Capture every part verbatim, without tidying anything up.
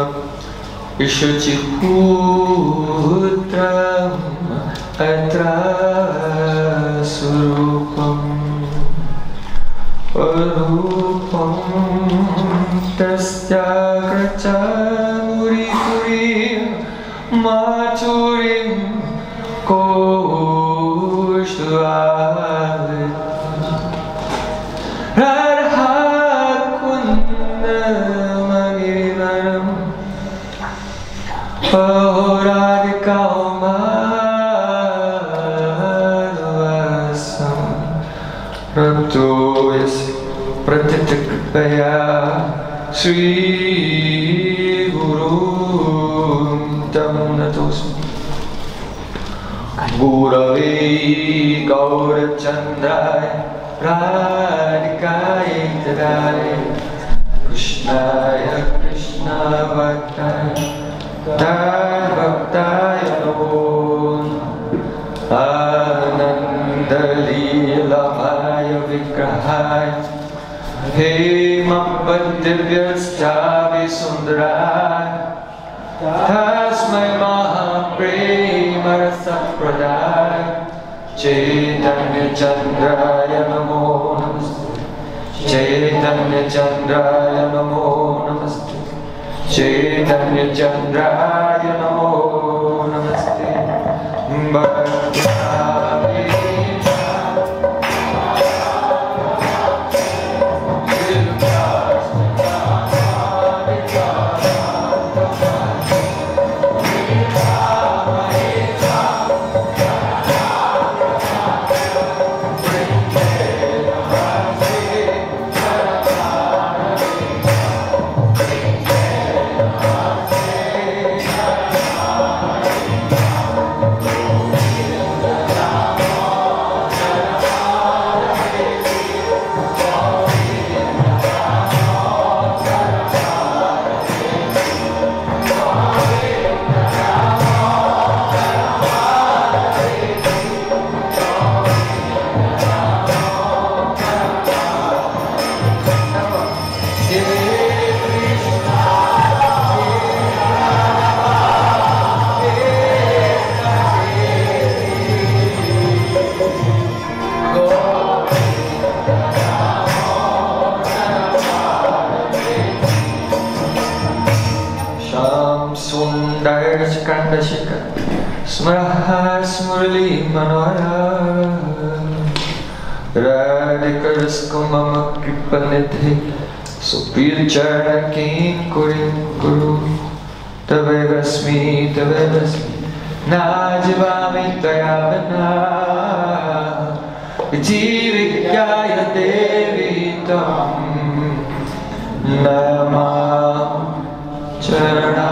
Ishachiputram atra surupam arupam tasya kracha murikurim machurim koshvavet radha kunna maginaram Radhika Madhvasam Rabdo Yasi Pratitikpaya Sri Guru Tam Natosmi Gurave Gaurachandrai Radhikaya Tadare Krishnaya Krishna Bhaktaya Bhaktaya Namo Ananda Leelamaya Vigrahaya Hemapadivyaschavi Sundaraya Tasmai Mahaprema Rasapradaya Chaitanya Chandraya Namo Namaste Chaitanya Chandraya Namo Namaste Chaitanya Chandraya Namo Namaste Bhakti Smraha Smurli Manohara Radhikaraskama Kripanidhi Supirchara King Kurin Guru Tavevasmi Tavevasmi Najivami Tayavana Jivikyaya Devi Tam Nama Charana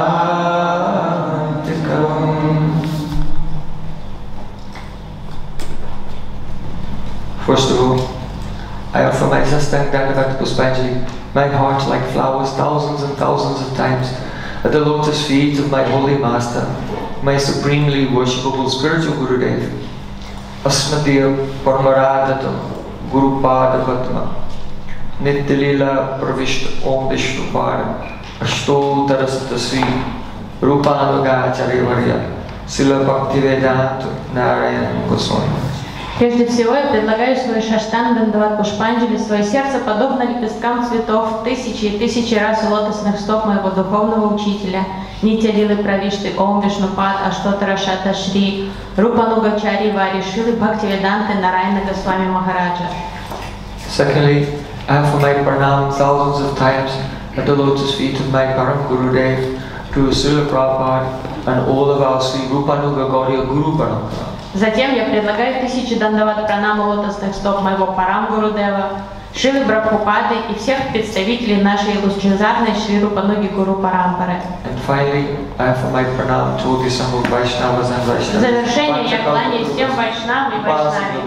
First of all, I offer my Sastang Dandavat Puspanjali, my heart like flowers thousands and thousands of times at the lotus feet of my holy master, my supremely worshipable spiritual Gurudev, Asmadya Paramaradatam Guru Pada Vatma, Nityalila Pravishta Om Vishnu Pada, Ashto Tarastasvi, Rupanuga Acharyavarya, Sila Bhaktivedanta Narayan Goswami. Прежде всего, я предлагаю свой Шаштан Дандават Пушпанджали, свое сердце, подобно лепесткам цветов, тысячи и тысячи раз у лотосных стоп моего духовного учителя, Нитялилы Правишты, Ом Вишнупад, Аштотара Шата Шри, Рупанугачари Вари, Шилы Бхактиведанты Нарайана Госвами Махараджа. Secondly, I offer my pranam thousands of times at the lotus feet of my Param Gurudev, to Srila Prabhupada and all of our Sri Rupanuga Gauriya Guru Parampara. Затем я предлагаю тысячи дандават пранама лотосных стоп моего Парам Гурудева, Шилы Брахупады и всех представителей нашей лучезарной Шри Рупануги Гуру Парампары. And finally, I offer my pranam to all the assembled Vaishnavas and Vaishnavas. В завершение я кланяюсь всем Вайшнавам и Вайшнавам.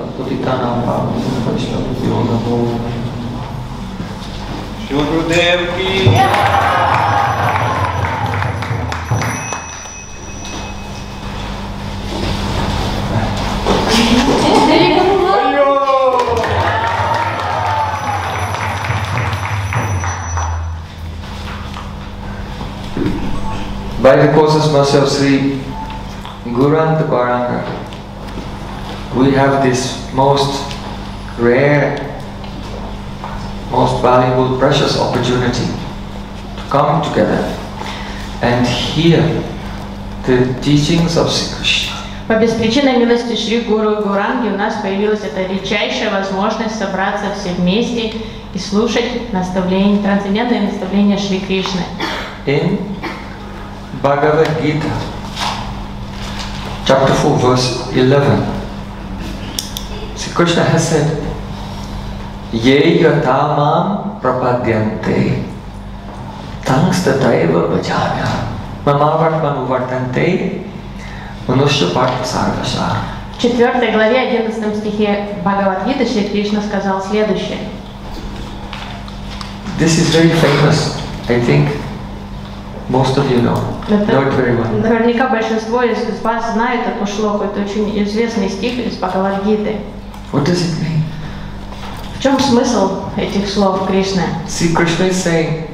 Шри Гурудев ки By the causeless mercy of Sri Gauranga Gauranga, we have this most rare, most valuable, precious opportunity to come together and hear the teachings of Sri Krishna. По беспричинной милости Шри Гуру Гауранги у нас появилась эта редчайшая возможность собраться все вместе и слушать наставления, трансцендентные наставления Шри Кришны. In Bhagavad Gita, chapter four, verse eleven, Sri Krishna has said, Ye yatamam prapadyante tangstataiva bhajamya mamavartmanu vartante manusya partha sarvasa. В четвертой главе, одиннадцатом стихе Бхагавад-гиты Шри Кришна сказал следующее. This is very famous, I think most of you know, know it very well. Наверняка большинство из вас знает эту шлоку, это очень известный стих из Бхагавад-гиты. What does it mean? В чем смысл этих слов Кришны? See, Krishna is saying,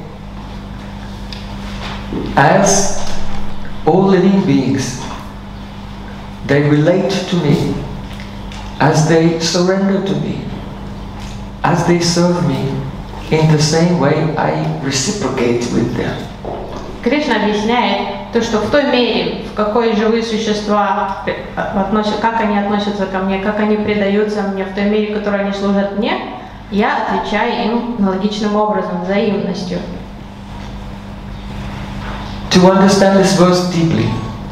as all living beings, they relate to me, as they surrender to me, as they serve me, in the same way I reciprocate with them. Кришна объясняет то, что в той мере, в какой живые существа относят, как они относятся ко мне, как они предаются мне, в той мере, в которой они служат мне, я отвечаю им аналогичным образом, взаимностью. To understand this verse deeply,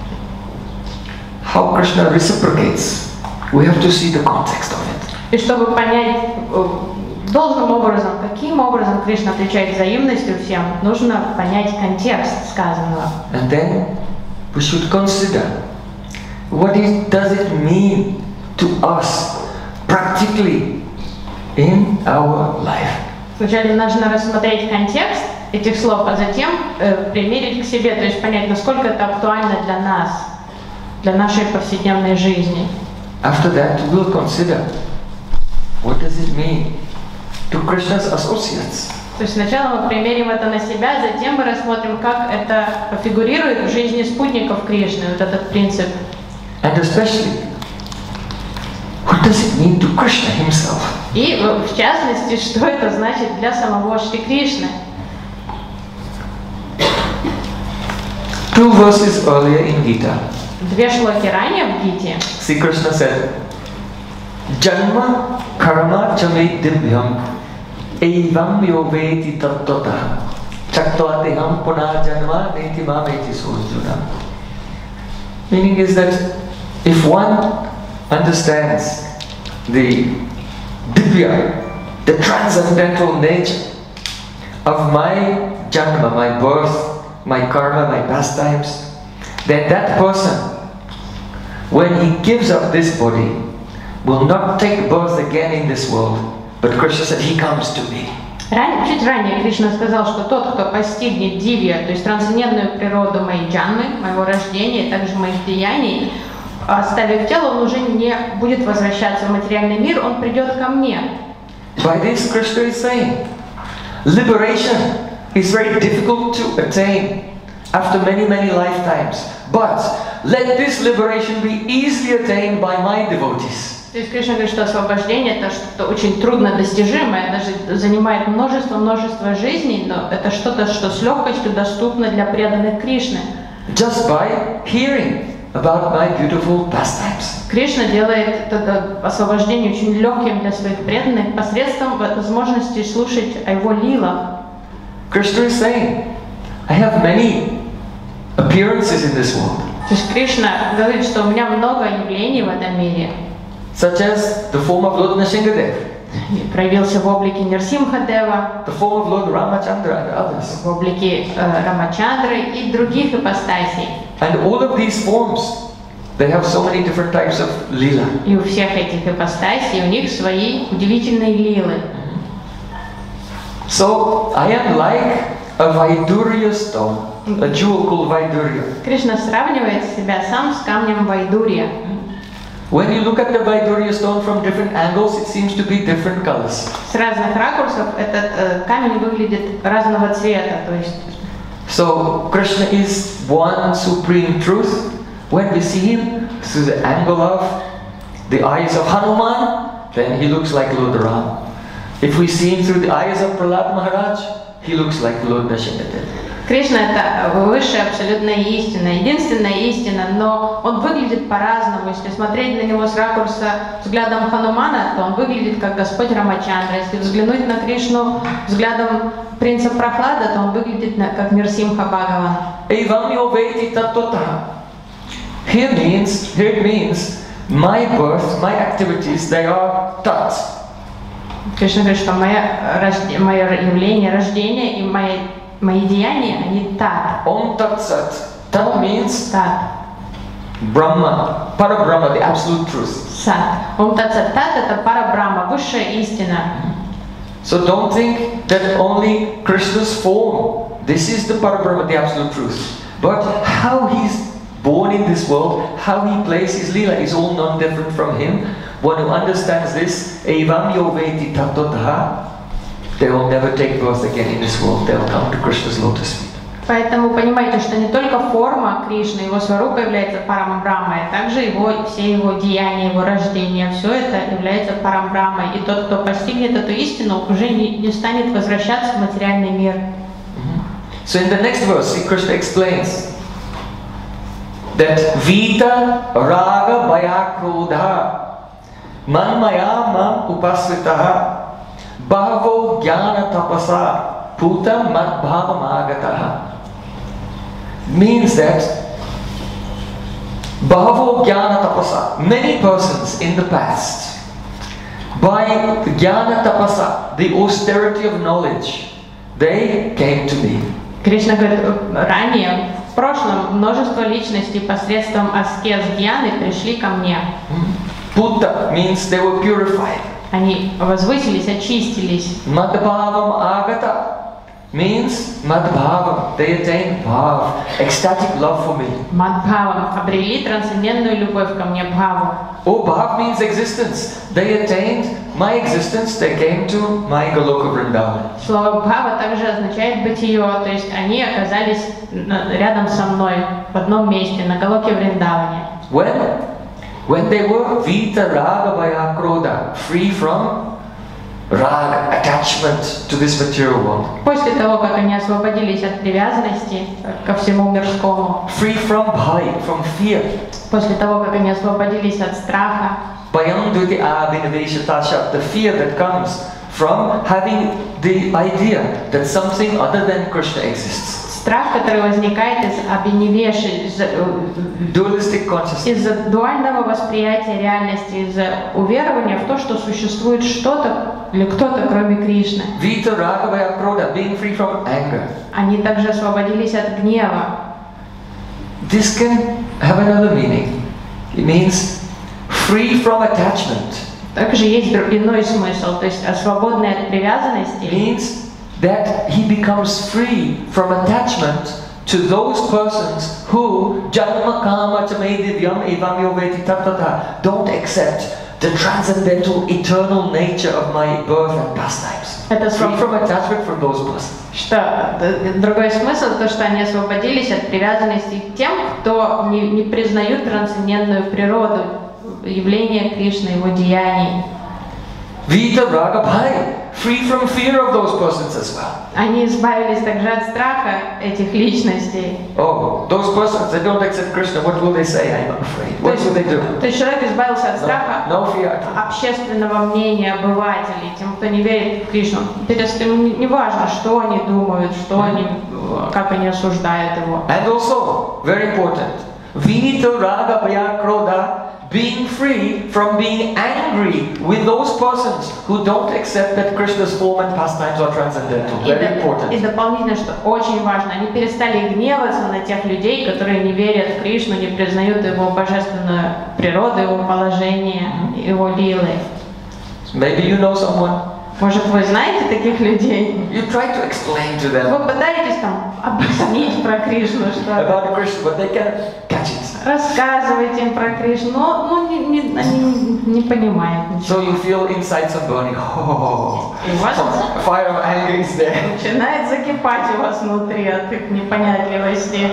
how Krishna reciprocates, we have to see the context of it. И чтобы понять должным образом, каким образом Кришна отвечает взаимностью всем, нужно понять контекст сказанного. And then we should consider what it, does it mean to us practically in our life. Вначале нужно рассмотреть контекст этих слов, а затем э, примерить к себе, то есть понять, насколько это актуально для нас, для нашей повседневной жизни. After that, we'll consider what does it mean to Krishna's associates. То есть сначала мы примерим это на себя, затем мы рассмотрим, как это фигурирует в жизни спутников Кришны, вот этот принцип. And especially, what does it mean to Krishna himself? И в частности, что это значит для самого Шри Кришны. Two verses earlier in Gita, Две шлоки ранее в Гите Sri Krishna said, Janma karma chame divyam evam yoveti tattata chaktatiham punah janma neti mameti surjuna. Meaning is that if one understands the divya, the transcendental nature of my janma, my birth, my karma, my pastimes, then that person, when he gives up this body, will not take birth again in this world, but Krishna said he comes to me. Ран... Чуть ранее Кришна сказал, что тот, кто постигнет дивья, то есть трансцендентную природу моей джанмы, моего рождения, также моих деяний, оставив тело, он уже не будет возвращаться в материальный мир, он придет ко мне. By this, Krishna is saying, liberation is very difficult to attain after many, many lifetimes. But let this liberation be easily attained by my devotees. То есть Кришна говорит, что освобождение это что-то очень трудно достижимое, даже занимает множество-множество жизней, но это что-то, что с легкостью доступно для преданных Кришны. Just by hearing about my beautiful pastimes. Кришна делает это освобождение очень легким для своих преданных посредством возможности слушать о его лилах. Krishna is saying, I have many appearances in this world. То есть Кришна говорит, что у меня много явлений в этом мире. Such as the form of Lord Nrsimhadev, проявился в облике Нрсимхадева, the form of Lord Ramachandra and others. в облике э, Рамачандры и других ипостасей. And all of these forms, they have so many different types of lila. И у всех этих ипостасей у них свои удивительные лилы. So I am like a Vaidurya stone, a jewel called Vaidurya. Кришна сравнивает себя сам с камнем Вайдурья. When you look at the Vaidurya stone from different angles, it seems to be different colors. С разных ракурсов этот э, камень выглядит разного цвета, то есть So Krishna is one supreme truth. When we see him through the angle of the eyes of Hanuman, then he looks like Lord Ram. If we see him through the eyes of Prahlad Maharaj, he looks like Lord Dashanatha. Кришна — это высшая абсолютная истина, единственная истина, но он выглядит по-разному. Если смотреть на него с ракурса взглядом Ханумана, то он выглядит как Господь Рамачандра. Если взглянуть на Кришну взглядом принца Прохлада, то он выглядит как Нирсимха Бхагаван. Evam yoveti tattva. Here means, here it means, my birth, my activities, they are tat. Кришна говорит, что мое, рожде, мое явление, рождение и мои, мои деяния, они тат. Om Tat Sat. Tat means Тат. Brahma, Parabrahma, the absolute truth. Сат. Ом Тат Сат. Тат — это Парабрахма, высшая истина. So don't think that only Krishna's form, this is the Parabrahma, the absolute truth. But how he's born in this world, how he plays his lila is all non-different from him. One who understands this, evam yoveti tattva, they will never take birth again in this world. They will come to Krishna's lotus feet. Поэтому понимаете, что не только форма Кришны, его сварупа является Парамбрахмой, а также его, все его деяния, его рождение, все это является Парамбрахмой. И тот, кто постигнет эту истину, уже не, не станет возвращаться в материальный мир. Mm-hmm. So in the next verse, see, Krishna explains that Vita Raga Bhayakrodha Manmaya Mam Upasvitaha Bhavo Jnana Tapasa Puta Madbhavam Agataha. Means that Bhavo Jnana Tapasa, many persons in the past, by Jnana Tapasa, the austerity of knowledge, they came to me. Кришна говорит, ранее, в прошлом, множество личностей посредством аскез гьяны пришли ко мне. Buddha means they were purified. Они возвысились, очистились. Madhbhavam agata means madhbhavam, they attained bhav, ecstatic love for me. Мадбхавам обрели трансцендентную любовь ко мне, бхаву. Oh, bhav means existence. They attained my existence, they came to my Goloka Vrindavan. Слово бхава также означает бытие, то есть они оказались рядом со мной, в одном месте, на Галоке Вриндаване. When? When they were Vita Raga Bhayakrodha, free from rag, attachment to this material world. После того, как они освободились от привязанности ко всему мирскому, Free from bhai, from fear. после того, как они освободились от страха, Bhayam duti abhinaveshatasha, the fear that comes from having the idea that something other than Krishna exists. страх, который возникает из абинивеши, из, Dualistic consciousness. из-за дуального восприятия реальности, из-за уверования в то, что существует что-то или кто-то, кроме Кришны. Vita Raga Bhayakrodha, being free from anger. Они также освободились от гнева. This can have another meaning. It means free from attachment. Также есть иной смысл, то есть свободный от привязанности. Means that he becomes free from attachment to those persons who janma kama chamedivyam evam yoveti tattva don't accept the transcendental eternal nature of my birth and pastimes. Это Free from attachment from those persons. Что другой смысл, то что они освободились от привязанности к тем, кто не, не признают трансцендентную природу явления Кришны, его деяний. Vita Raga Bhai, free from fear of those persons as well. Они избавились также от страха этих личностей. Oh, those persons that don't accept Krishna, what will they say? I'm afraid. What will they do? То есть человек избавился от страха No, no fear. общественного мнения обывателей, тем, кто не верит в Кришну. Не важно, что они думают, что они, как они осуждают его. And also, very important, Vita Raga Bhayakrodha, being free from being angry with those persons who don't accept that Krishna's form and pastimes are transcendental. Very important. И дополнительно, что очень важно, они перестали гневаться на тех людей, которые не верят в Кришну, не признают его божественную природу, его положение, его лилы. Maybe you know someone. Может, вы знаете таких людей? You try to explain to them Вы пытаетесь там объяснить про Кришну, что about Krishna, but they can, catch it. Рассказывайте им про Кришну, но ну, не, не, они не понимают ничего. So you feel inside some burning. Oh, И у вас some fire of anger is there. начинает закипать у вас внутри от их непонятливости.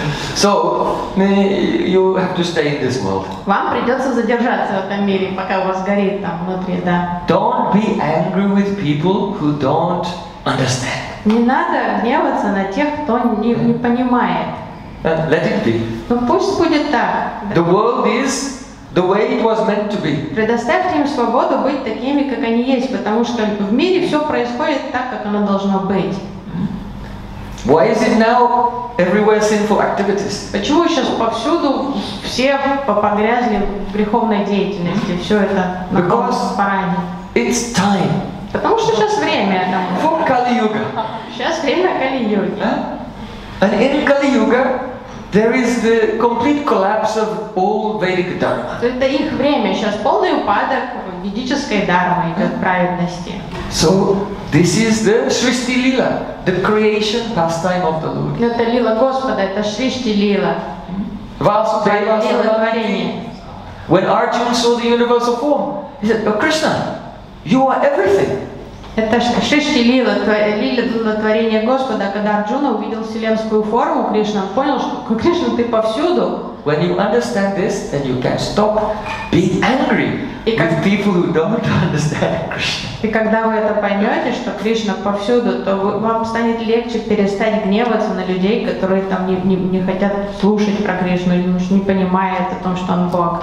So you have to stay in this world. Вам придется задержаться в этом мире, пока у вас горит там внутри, да. Don't be angry with people who don't understand. Не надо гневаться на тех, кто не, не понимает. Uh, let it be. Ну пусть будет так. The world is the way it was meant to be. Предоставьте им свободу быть такими, как они есть, потому что в мире все происходит так, как оно должно быть. Why is it now everywhere sinful activities? Почему сейчас повсюду все погрязли в греховной деятельности? Все это на Because параде. It's time. Потому что сейчас время. For Kali Yuga. Сейчас время Кали-юги. Huh? And in Kali Yuga, there is the complete collapse of all Vedic Dharma. Это их время. Сейчас полный упадок ведической дharмы идет праведности. So this is the Srishti Lila, the creation pastime of the Lord. Это лила Господа, это Шришти лила. Vasudeva Лила Sarvati. творения. When Arjuna saw the universal form, he said, "Oh Krishna, you are everything." Это Шришти лила, лила творение Господа. Когда Арджуна увидел вселенскую форму Кришны, он понял, что Кришна, ты повсюду. When you understand this, then you can stop being angry with people who don't understand Krishna. И когда вы это поймете, что Кришна повсюду, то вы, вам станет легче перестать гневаться на людей, которые там не, не, не хотят слушать про Кришну, или не понимают о том, что он Бог.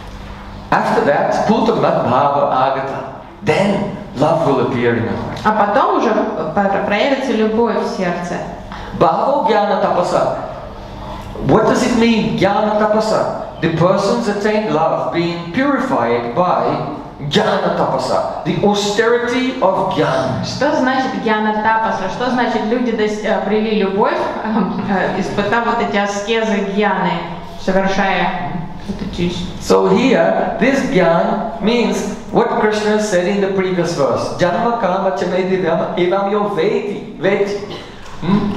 After that, Putamat Bhava Agata. Then love will appear in your heart. А потом уже проявится любовь в сердце. Bhava Jnana Tapasa. What does it mean, Jnana Tapasa? The persons attain love being purified by Jnana Tapasa, the austerity of Jnana. Что значит гьяна тапаса? Что значит люди обрели любовь, испытав вот эти аскезы гьяны, совершая эту честь? So here, this Jnana means what Krishna said in the previous verse. Janma Kama Chamedivam Evam Yo Veti. Veti. Hmm?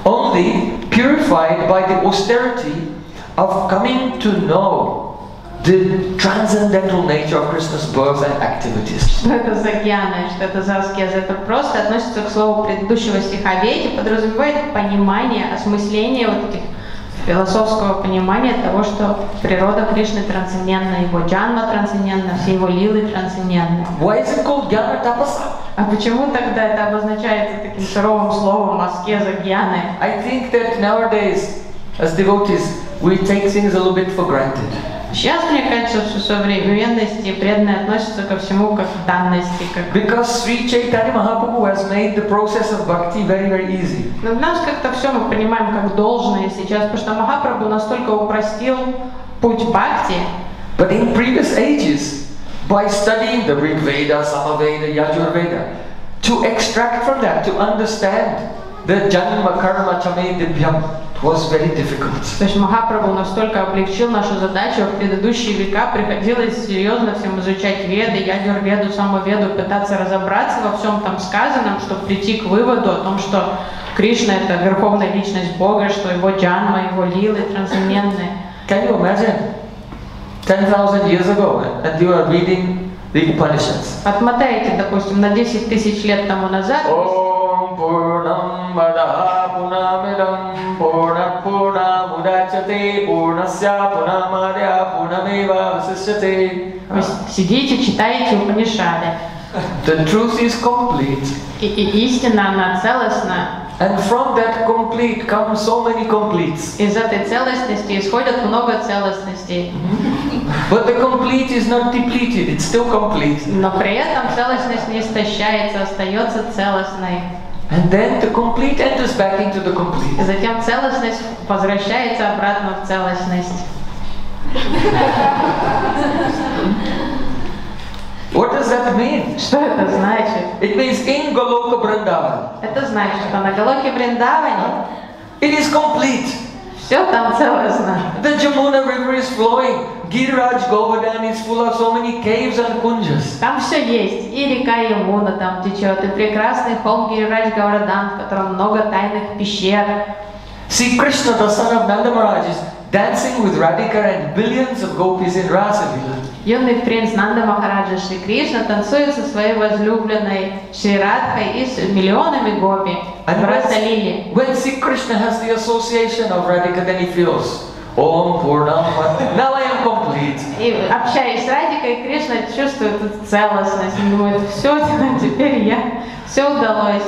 Only purified by the austerity of coming to know the transcendental nature of Krishna's birth and activities. Что это за гьяна, что это за аскеза? Это просто относится к слову предыдущего стиха Веди, подразумевает понимание, осмысление вот этих философского понимания того, что природа Кришны трансцендентна, его джанма трансцендентна, все его лилы трансцендентны. Why is it called Jnana Tapasa? А почему тогда это обозначается таким суровым словом аскеза гьяны? I think that nowadays, as devotees, we take things a little bit for granted. Сейчас, мне кажется, в современности преданные относятся ко всему как к данности. Как... Because Sri Chaitanya Mahaprabhu has made the process of bhakti very, very easy. Но в нас как-то все мы понимаем как должное сейчас, потому что Махапрабху настолько упростил путь бхакти. But in previous ages, by studying the Rig Veda, Samaveda, Yajurveda, to extract from that, to understand the Janma Karma Chamedibhyam was very difficult. То есть Махапрабху настолько облегчил нашу задачу, в предыдущие века приходилось серьезно всем изучать Веды, Ядюрведу, Самаведу, пытаться разобраться во всем там сказанном, чтобы прийти к выводу о том, что Кришна — это верховная личность Бога, что его джанма, его лилы трансцендентные. Can you imagine? ten thousand years ago, and you are reading the Upanishads. Отмотайте, допустим, на десять тысяч лет тому назад. Om Purnam Vadaha Purnamidam Purnat Purnam Udachyate Purnasya Purnamadya Purnameva Vasishyate. Вы сидите, читаете Упанишады. The truth is complete. И, и истина, она целостна. And from that complete come so many completes. Из этой целостности исходит много целостностей. But the complete is not depleted, it's still complete. Но при этом целостность не истощается, остается целостной. And then the complete enters back into the complete. И затем целостность возвращается обратно в целостность. What does that mean? Что это значит? It means in Goloka Vrindavan, Это значит, что на Галоке Вриндаване it is complete. все там целостно. The Jamuna river is flowing. Giriraj Govardhan is full of so many caves and kunjas. Там все есть. И река Ямуна там течет, и прекрасный холм Гирирадж Говардан, в котором много тайных пещер. See, Krishna, the son of Nanda Maharaj, is dancing with Radhika and billions of gopis in Rasa Leela. Юный принц Нанда Махараджа Шри Кришна танцует со своей возлюбленной Шри Радхой и с миллионами гопи в Раса-лиле. When Sri Krishna has the association of Radhika, then he feels, Om Purnam, now I am complete. И общаясь с Радикой, Кришна чувствует эту целостность. Он думает, все, теперь я, все удалось.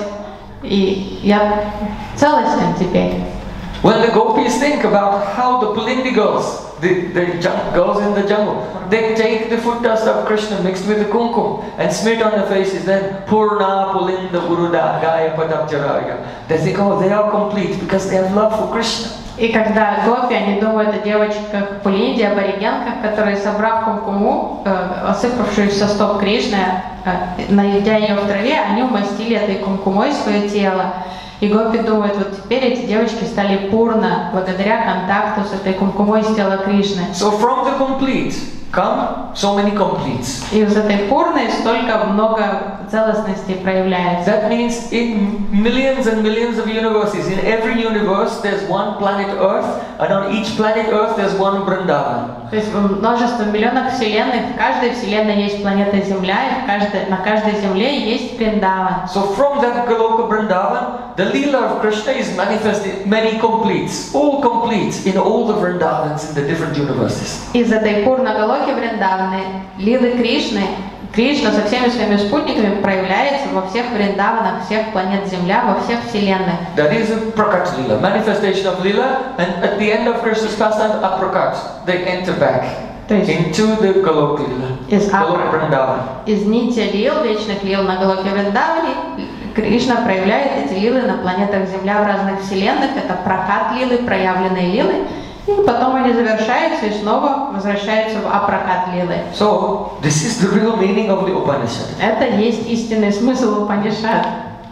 И я целостен теперь. When the gopis think about how the Pulindi girls, the, the jung- girls in the jungle, they take the foot dust of Krishna mixed with the kumkum and smear it on their faces, then Purna Pulinda Guruda Gaya Padapjaraya. They think, oh, they are complete because they have love for Krishna. И когда гопи, они думают о девочках Пулинде, аборигенках, которые, собрав кумкуму, э, осыпавшуюся со стоп Кришны, э, найдя ее в траве, они умастили этой кумкумой свое тело. И гопи думают, вот теперь эти девочки стали пурна, благодаря контакту с этой кумкумой с тела Кришны. So from the complete come so many completes. И из этой пурны столько много целостности проявляется. That means in millions and millions of universes, in every universe there's one planet Earth, and on each planet Earth there's one Vrindavan. То есть в множестве миллионах вселенных, в каждой вселенной есть планета Земля, и в каждой, на каждой земле есть Вриндаван. So from that Goloka Vrindavan, the Leela of Krishna is manifested many completes, all completes in all the Vrindavans in the different universes. Из этой Пурна-Галоки Вриндаваны, Лилы Кришны, Кришна со всеми своими спутниками проявляется во всех Вриндаванах, всех планет Земля, во всех вселенных. That is a Prakat Leela, manifestation of Leela, and at the end of Krishna's pastime, Aprakat, they enter back То есть into the Goloka Leela, из, Goloka Vrindavan. из нити лил, вечных лил на Галоке Вриндаване, Кришна проявляет эти лилы на планетах Земля в разных вселенных. Это прокат лилы, проявленные лилы. И потом они завершаются и снова возвращаются в апракат лилы. So, this is the real meaning of the Upanishad. Это есть истинный смысл Упанишад.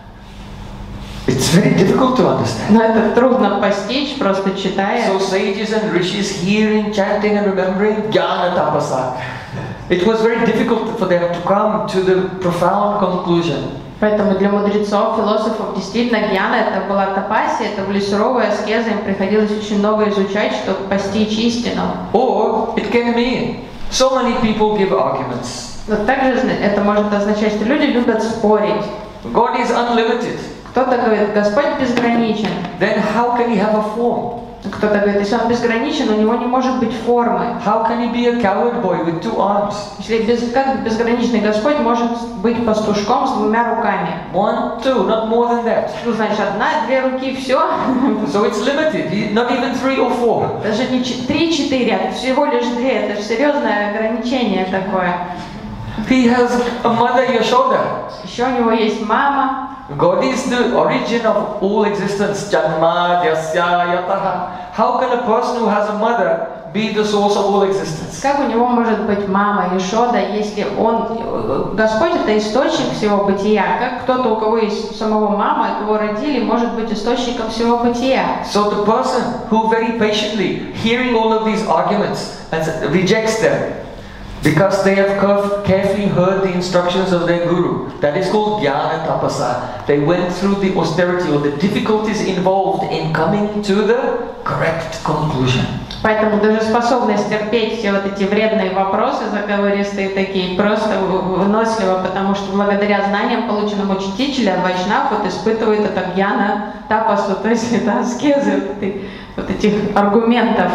It's very difficult to understand. Но это трудно постичь, просто читая. So sages and rishis hearing, chanting and remembering Jnana Tapasa. It was very difficult for them to come to the profound conclusion. Поэтому для мудрецов, философов действительно гьяна это была тапасия, это были суровые аскезы, им приходилось очень много изучать, чтобы постичь истину. Or it can mean so many people give arguments. Но также это может означать, что люди любят спорить. God is unlimited. Кто-то говорит, Господь безграничен. Then how can he have a form? Кто-то говорит, если он безграничен, у него не может быть формы. How can he be a coward boy with two arms? Если без, как безграничный Господь может быть пастушком с двумя руками? One, two, not more than that. Ну, значит, одна, две руки, все. So it's limited, he- not even three or four. Даже не три-четыре, а всего лишь две. Это же серьезное ограничение такое. He has a mother Yashoda. Еще у него есть мама. God is the origin of all existence. Janma, Yasya, Yataha. How can a person who has a mother be the source of all existence? Как у него может быть мама Ешода, если он, Господь это источник всего бытия? Как кто-то, у кого есть самого мама, кого родили, может быть источником всего бытия? So the person who very patiently hearing all of these arguments and rejects them because they have caref- carefully heard the instructions of their guru, that is called Jnana Tapasa. They went through the austerity or the difficulties involved in coming to the correct conclusion. Поэтому даже способность терпеть все вот эти вредные вопросы, заговористые такие, просто выносливо, потому что благодаря знаниям, полученным от учителя, вайшнав вот испытывает это гьяна тапасу, то есть это аскезы вот, эти, вот этих аргументов.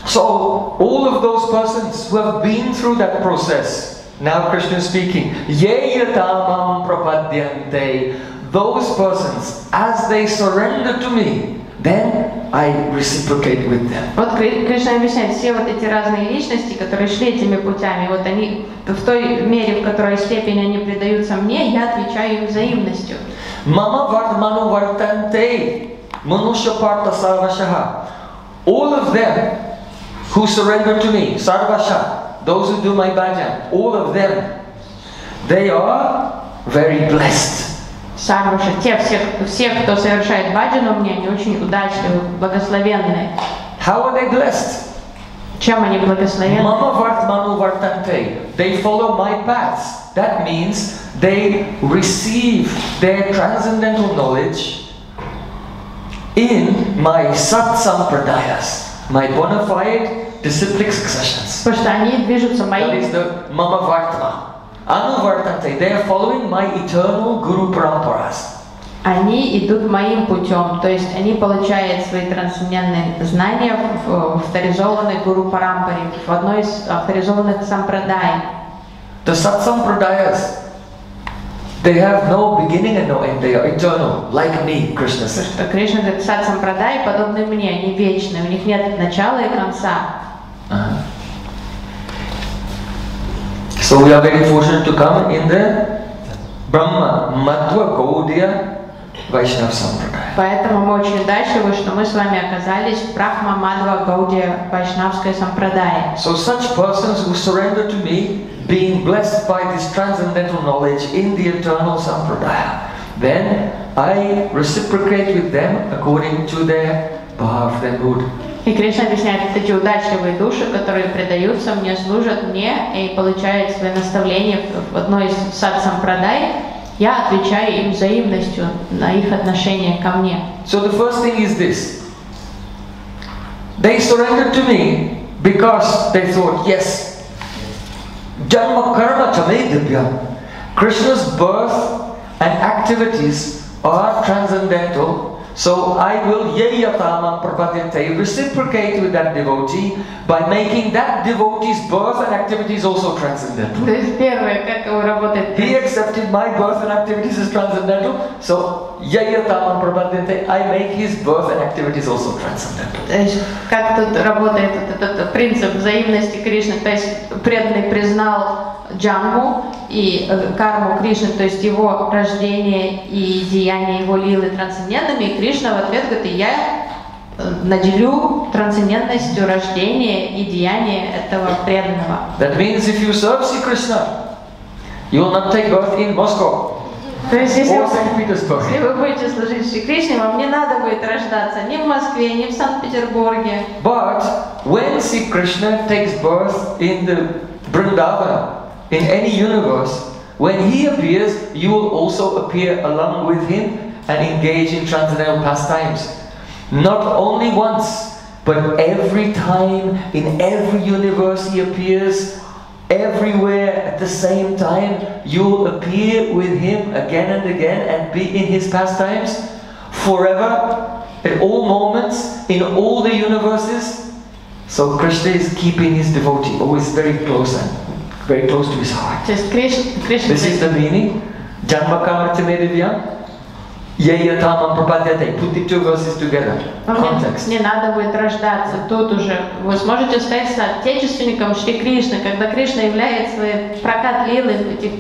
So all of those persons who have been through that process, now Krishna is speaking, ye yatamam prapadyante, those persons, as they surrender to me, then I reciprocate with them. Вот Кришна объясняет, все вот эти разные личности, которые шли этими путями, вот они в той мере, в которой степени они предаются мне, я отвечаю им взаимностью. Mama vardmanu vartante, manusya partha sarvashaha. All of them who surrender to me, sarvasha, those who do my bhajan, all of them, they are very blessed. Сарваша, те всех, всех, кто совершает баджану мне, они очень удачливы, благословенные. How are they blessed? Чем они благословенны? Mama vartmanu vartante. They follow my paths. That means they receive their transcendental knowledge in my sat sampradayas, my bona fide disciplic successions. Потому что они движутся That моим. is the Mama Vartma. Anuvartante. They are following my eternal Guru Paramparas. Они идут моим путем, то есть они получают свои трансцендентные знания в, в авторизованной Гуру Парампаре, в одной из авторизованных сампрадай. The Satsampradayas, they have no beginning and no end. They are eternal, like me, Krishna said. Что Кришна говорит, сат сампрадай подобны мне, они вечные, у них нет начала и конца. Uh-huh. So we are very fortunate to come in the Brahma Madhva Gaudiya Vaishnava Sampradaya. Поэтому мы очень удачливы, что мы с вами оказались в Брахма Мадхва Гаудия Вайшнавской сампрадае. So such persons who surrender to me, being blessed by this transcendental knowledge in the eternal Sampradaya, then I reciprocate with them according to their bhav, their mood. И Кришна объясняет, эти удачливые души, которые предаются мне, служат мне и получают свои наставления в одной из сад-сампрадай, я отвечаю им взаимностью на их отношение ко мне. So the first thing is this. They surrendered to me because they thought, yes, Janma Karma Chamedibhyam. Krishna's birth and activities are transcendental. So I will yeyatama prapadyate, reciprocate with that devotee by making that devotee's birth and activities also transcendental. То есть первое, как его работает. He accepted my birth and activities as transcendental, so yeyatama prapadyate, I make his birth and activities also transcendental. То есть как тут работает вот этот принцип взаимности Кришны, то есть преданный признал Джамбу и э, карму Кришны, то есть его рождение и деяния его лилы трансцендентными, и Кришна в ответ говорит, и я э, наделю трансцендентностью рождения и деяния этого преданного. That means if you serve Sri Krishna, you will not take birth in Moscow То есть если, or Saint Petersburg. если вы будете служить Шри Кришне, вам не надо будет рождаться ни в Москве, ни в Санкт-Петербурге. But when Sri Krishna takes birth in the Vrindavan, in any universe, when he appears, you will also appear along with him and engage in transcendental pastimes. Not only once, but every time, in every universe he appears, everywhere at the same time, you will appear with him again and again and be in his pastimes forever, at all moments, in all the universes. So Krishna is keeping his devotee always very close and very close to his heart. То есть Кришна, Кришна This is the meaning. Janma Karma Chamedivya. Yeyatamam Prapadyate. Put the two verses together. Context. Не надо будет рождаться тут уже. Вы сможете стать соотечественником Шри Кришны, когда Кришна являет свой прокат лилы этих,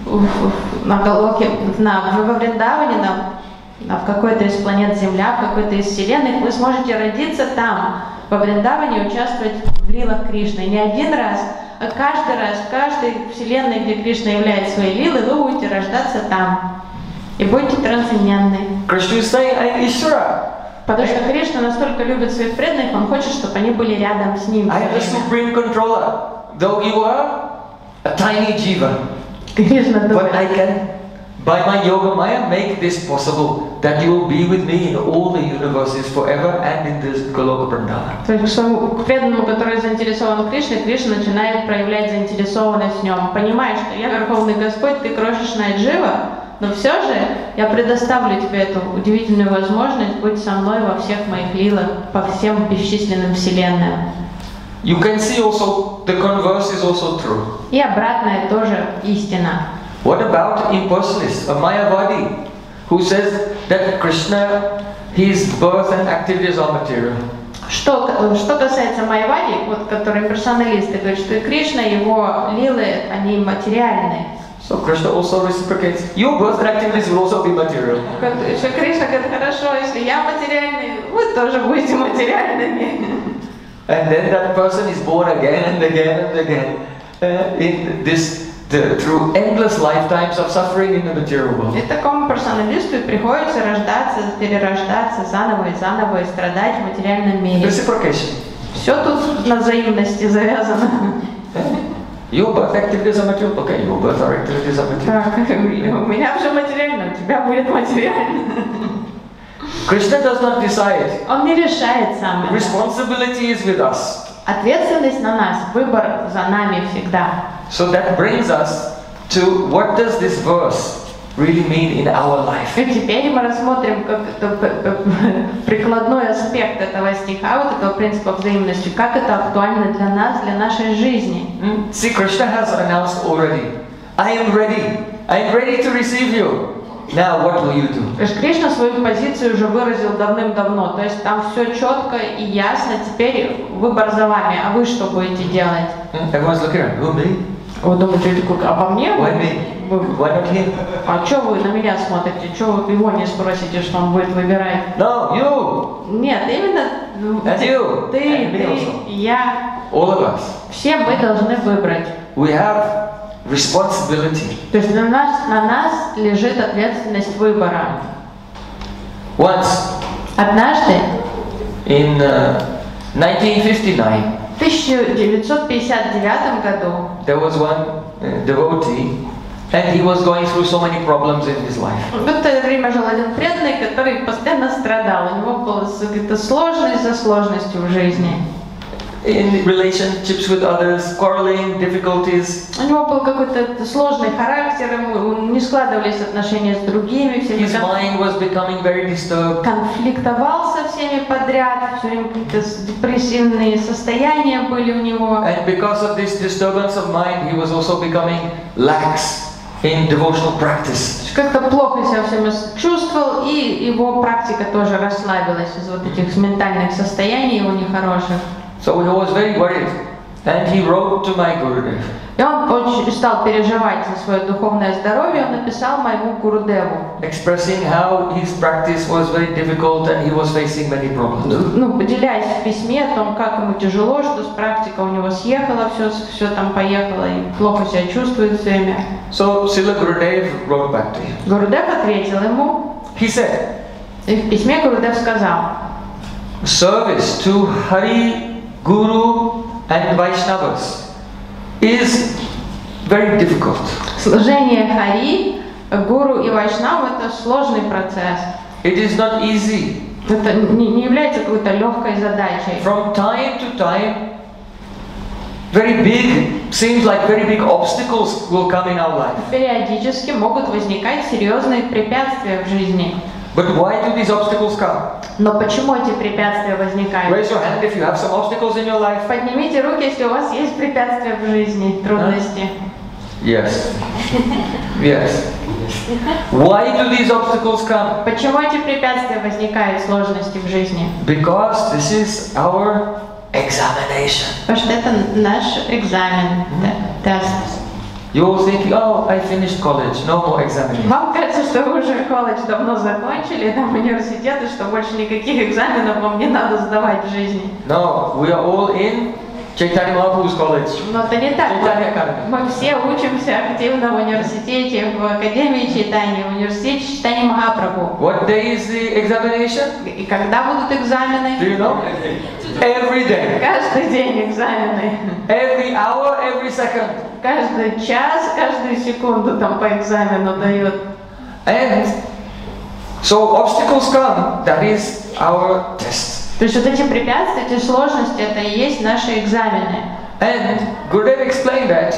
на Галоке, на, во Вриндаване, на, на, в какой-то из планет Земля, в какой-то из вселенных, вы сможете родиться там, во Вриндаване, и участвовать в лилах Кришны. Не один раз, а каждый раз, в каждой вселенной, где Кришна являет свои лилы, вы будете рождаться там. И будьте трансцендентны. Krishna is saying, I am Ishvara. Потому что Кришна настолько любит своих преданных, он хочет, чтобы они были рядом с ним. I am the supreme controller. Though you are a tiny jiva. Кришна But думает, I can, by my yoga maya, make this possible. That you will be with me in all the universes forever and in this Goloka Vrindavan. то есть к своему к преданному, который заинтересован в Кришне, Кришна начинает проявлять заинтересованность в нем. Понимаешь, что я Верховный Господь, ты крошечная джива, но все же я предоставлю тебе эту удивительную возможность быть со мной во всех моих лилах, по всем бесчисленным вселенным. You can see also the converse is also true. И обратное тоже истина. What about impersonalists, a Mayavadi, who says that Krishna, his birth and activities are material? Что, что касается Майявади, вот, который персоналисты, говорят, что и Кришна, его лилы, они материальные. So Krishna also reciprocates. Your birth and activities will also be material. Что Кришна говорит, хорошо, если я материальный, вы тоже будете материальными. And then that person is born again and again and again uh, in this the, through endless lifetimes of suffering in the material world. И такому персоналисту приходится рождаться, перерождаться заново и заново и страдать в материальном мире. Reciprocation. Все тут на взаимности завязано. Your birth activities are material. Okay, your birth activities are material. Так, у меня уже материально, у тебя будет материально. Krishna does not decide. Он не решает сам это. Responsibility is with us. Ответственность на нас, выбор за нами всегда. So that brings us to what does this verse really mean in our life? И теперь мы рассмотрим как это прикладной аспект этого стиха, вот этого принципа взаимности, как это актуально для нас, для нашей жизни. See, Krishna has announced already, I am ready. I am ready to receive you. Now what will you do? То есть Кришна свою позицию уже выразил давным-давно, то есть там все четко и ясно, теперь выбор за вами, а вы что будете делать? Everyone's looking at who, me? Вы думаете, такой, обо мне? Why me? Вы, Why not him? а что вы на меня смотрите? Что вы его не спросите, что он будет выбирать? No, you. Нет, именно And you. ты, And me ты, also. я, All of us. все мы должны выбрать. We have responsibility. То есть на нас, на нас лежит ответственность выбора. Once, Однажды, in uh, nineteen fifty-nine, в тысяча девятьсот пятьдесят девятом году, there was one uh, devotee, and he was going through so many problems in his life. в это время жил один преданный, который постоянно страдал. У него была какая-то сложность за сложностью в жизни. In relationships with others, quarreling, difficulties. У него был какой-то сложный характер, ему не складывались отношения с другими, все His время mind was becoming very disturbed. конфликтовал со всеми подряд, все время какие-то депрессивные состояния были у него. And because of this disturbance of mind, he was also becoming lax in devotional practice. Как-то плохо себя все время чувствовал, и его практика тоже расслабилась из вот этих ментальных состояний его нехороших. So he was very worried, and he wrote to my Gurudev. И он очень стал переживать за свое духовное здоровье, он написал моему Гурудеву, Expressing how his practice was very difficult and he was facing many problems. ну, поделяясь в письме о том, как ему тяжело, что с практика у него съехала, все, все там поехало, и плохо себя чувствует все время. So Srila Gurudev wrote back to him. Гурудев ответил ему, He said, и в письме Гурудев сказал: service to Hari, Guru and Vaishnavas is very difficult. служение Хари, Гуру и Вайшнаву — это сложный процесс. It is not easy. Это не, не является какой-то легкой задачей. From time to time, very big, seems like very big obstacles will come in our life. Периодически могут возникать серьезные препятствия в жизни. But why do these obstacles come? Но почему эти препятствия возникают? Raise your hand if you have some obstacles in your life. Поднимите руки, если у вас есть препятствия в жизни, трудности. Yes. Yes. Why do these obstacles come? Почему эти препятствия возникают, сложности в жизни? Because this is our examination. Потому что это наш экзамен, тест. You all think, oh, I finished college, no more examination. Вам кажется, что вы уже колледж давно закончили, там университет, и что больше никаких экзаменов вам не надо сдавать в жизни. No, we are all in Chaitanya Mahaprabhu's college. Но это не так. Chaitanya Academy. Мы все учимся активно в университете, в Академии Чайтаньи, в университете Чайтаньи Махапрабху. What day is the examination? И когда будут экзамены? Do you know? Every day. Каждый день экзамены. Every hour, every second. Каждый час, каждую секунду там по экзамену дают. And so obstacles come, that is our test. То есть вот эти препятствия, эти сложности, это и есть наши экзамены. And Gurudev explained that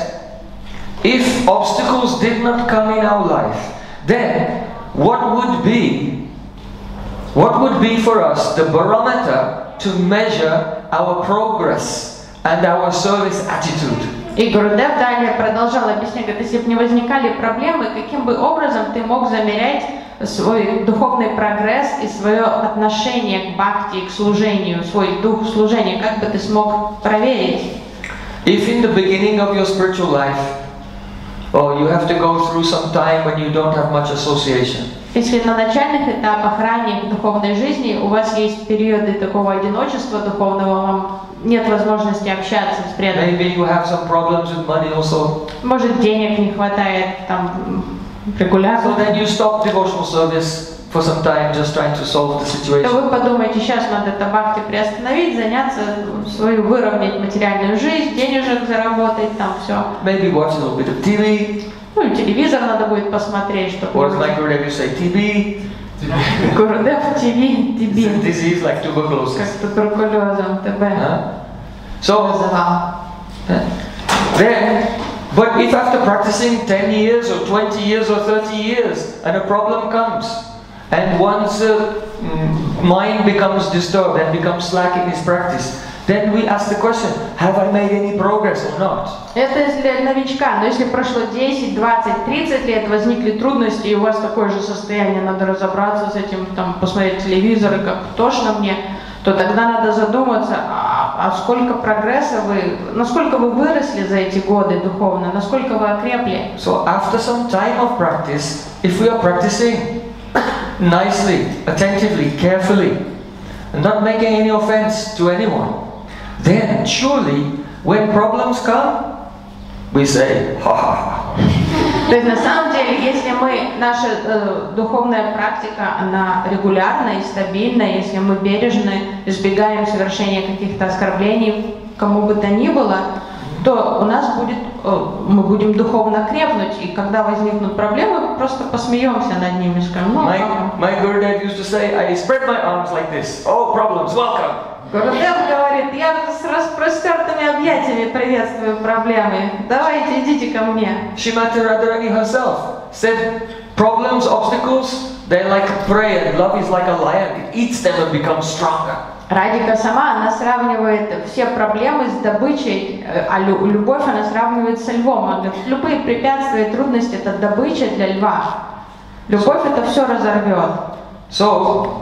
if obstacles did not come in our life, then what would be, what would be for us the barometer to measure our progress and our service attitude? И Гурудев далее продолжал объяснять, говорит, если бы не возникали проблемы, каким бы образом ты мог замерять свой духовный прогресс и свое отношение к бхакти, к служению, свой дух служения, как бы ты смог проверить? If in the beginning of your spiritual life, or you have to go through some time when you don't have much association, Если на начальных этапах ранних духовной жизни у вас есть периоды такого одиночества духовного, вам нет возможности общаться с преданными. maybe you have some problems with money also, Может, денег не хватает там регулярно. so then you stop devotional service for some time, just trying to solve the То situation. вы подумаете, сейчас надо это бхакти приостановить, заняться свою, выровнять материальную жизнь, денежек заработать, там все. Maybe watch a little bit of T V, Ну, и телевизор надо будет посмотреть, or as чтобы... my Gurudev used to say, T V, Гурудев тебе, It's a тебе. disease like tuberculosis. Как туберкулезом тебя Huh? So, вызывал. then, but if after practicing ten years or twenty years or thirty years and a problem comes and one's uh, mm, mind becomes disturbed and becomes slack in his practice, then we ask the question, have I made any progress or not? Это если для новичка, но если прошло десять, двадцать, тридцать лет, возникли трудности, и у вас такое же состояние, надо разобраться с этим, там, посмотреть телевизор, и как тошно мне, то тогда надо задуматься, а, а сколько прогресса вы, насколько вы выросли за эти годы духовно, насколько вы окрепли. So after some time of practice, if we are practicing nicely, attentively, carefully, and not making any offense to anyone, then surely when problems come, we say, ha ha ha. То есть на самом деле, если мы, наша э, духовная практика, она регулярна и стабильна, если мы бережно избегаем совершения каких-то оскорблений кому бы то ни было, то у нас будет, э, мы будем духовно крепнуть, и когда возникнут проблемы, просто посмеемся над ними, скажем, ну, My, ага. my Gurudev used to say, I spread my arms like this. Oh, problems, welcome. Гурудев говорит, я с распростертыми объятиями приветствую проблемы. Давайте, идите ко мне. Shrimati Radharani herself said, problems, obstacles, they're like prey and love is like a lion. It eats them and becomes stronger. Радика сама, она сравнивает все проблемы с добычей, а лю- любовь она сравнивает со львом. Она говорит, любые препятствия и трудности это добыча для льва. Любовь это все разорвет. So,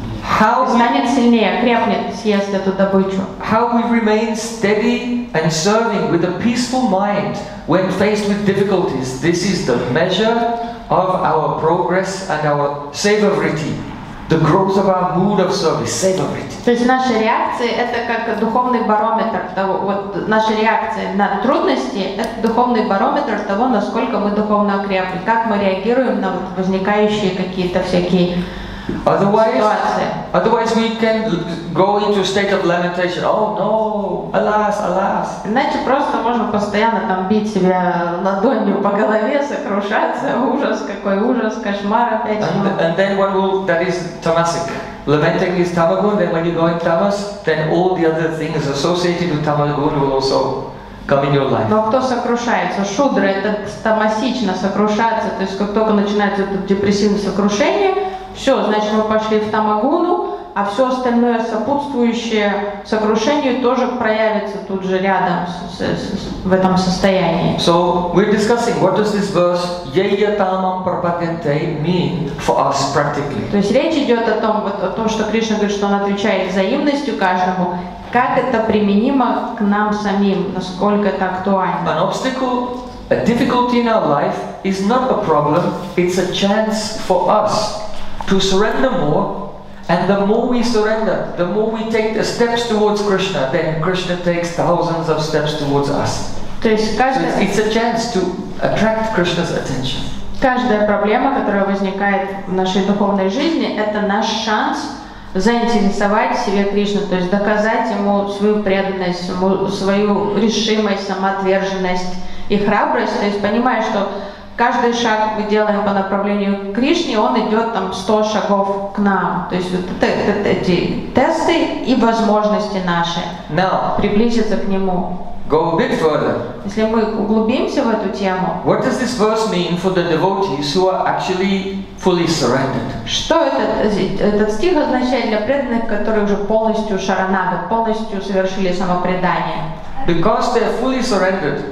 how we, Станет сильнее, крепнет, съест эту добычу. how we remain steady and serving with a peaceful mind when faced with difficulties, this is the measure of our progress and our severity, the growth of our mood of service, severity. То есть наши реакции это как духовный барометр того, вот наши реакции на трудности это духовный барометр того, насколько мы духовно окрепли, как мы реагируем на вот возникающие какие-то всякие Otherwise, ситуации. otherwise we can l- go into a state of lamentation. Oh no, alas, alas. Иначе просто можно постоянно там бить себя ладонью по голове, сокрушаться, ужас, какой ужас, кошмар опять. And, and then one will, that is tamasic. Lamenting is tamagun, then when you go in tamas, then all the other things associated with tamagun will also come in your life. Но кто сокрушается? Шудра это тамасично сокрушаться, то есть как только начинается это депрессивное сокрушение, все, значит мы пошли в тамагуну, а все остальное сопутствующее сокрушению тоже проявится тут же рядом с, с- с- в этом состоянии. So we're discussing what does this verse Yeya Tamam Prapadyante mean for us practically. То есть речь идет о том, вот, о том, что Кришна говорит, что он отвечает взаимностью каждому, как это применимо к нам самим, насколько это актуально. An obstacle, a difficulty in our life is not a problem, it's a chance for us to surrender more, and the more we surrender, the more we take the steps towards Krishna, then Krishna takes thousands of steps towards us. То есть So каждая, it's, it's a chance to attract Krishna's attention. каждая проблема, которая возникает в нашей духовной жизни, это наш шанс заинтересовать в себе Кришну, то есть доказать ему свою преданность, ему свою решимость, самоотверженность и храбрость, то есть понимая, что каждый шаг мы делаем по направлению к Кришне, он идет там сто шагов к нам. То есть вот это, это- эти тесты и возможности наши Now, приблизиться к нему. go a bit further. Если мы углубимся в эту тему, What does this verse mean for the devotees who are actually fully surrendered? что этот, этот стих означает для преданных, которые уже полностью шаранагат, полностью совершили самопредание? Because they are fully surrendered,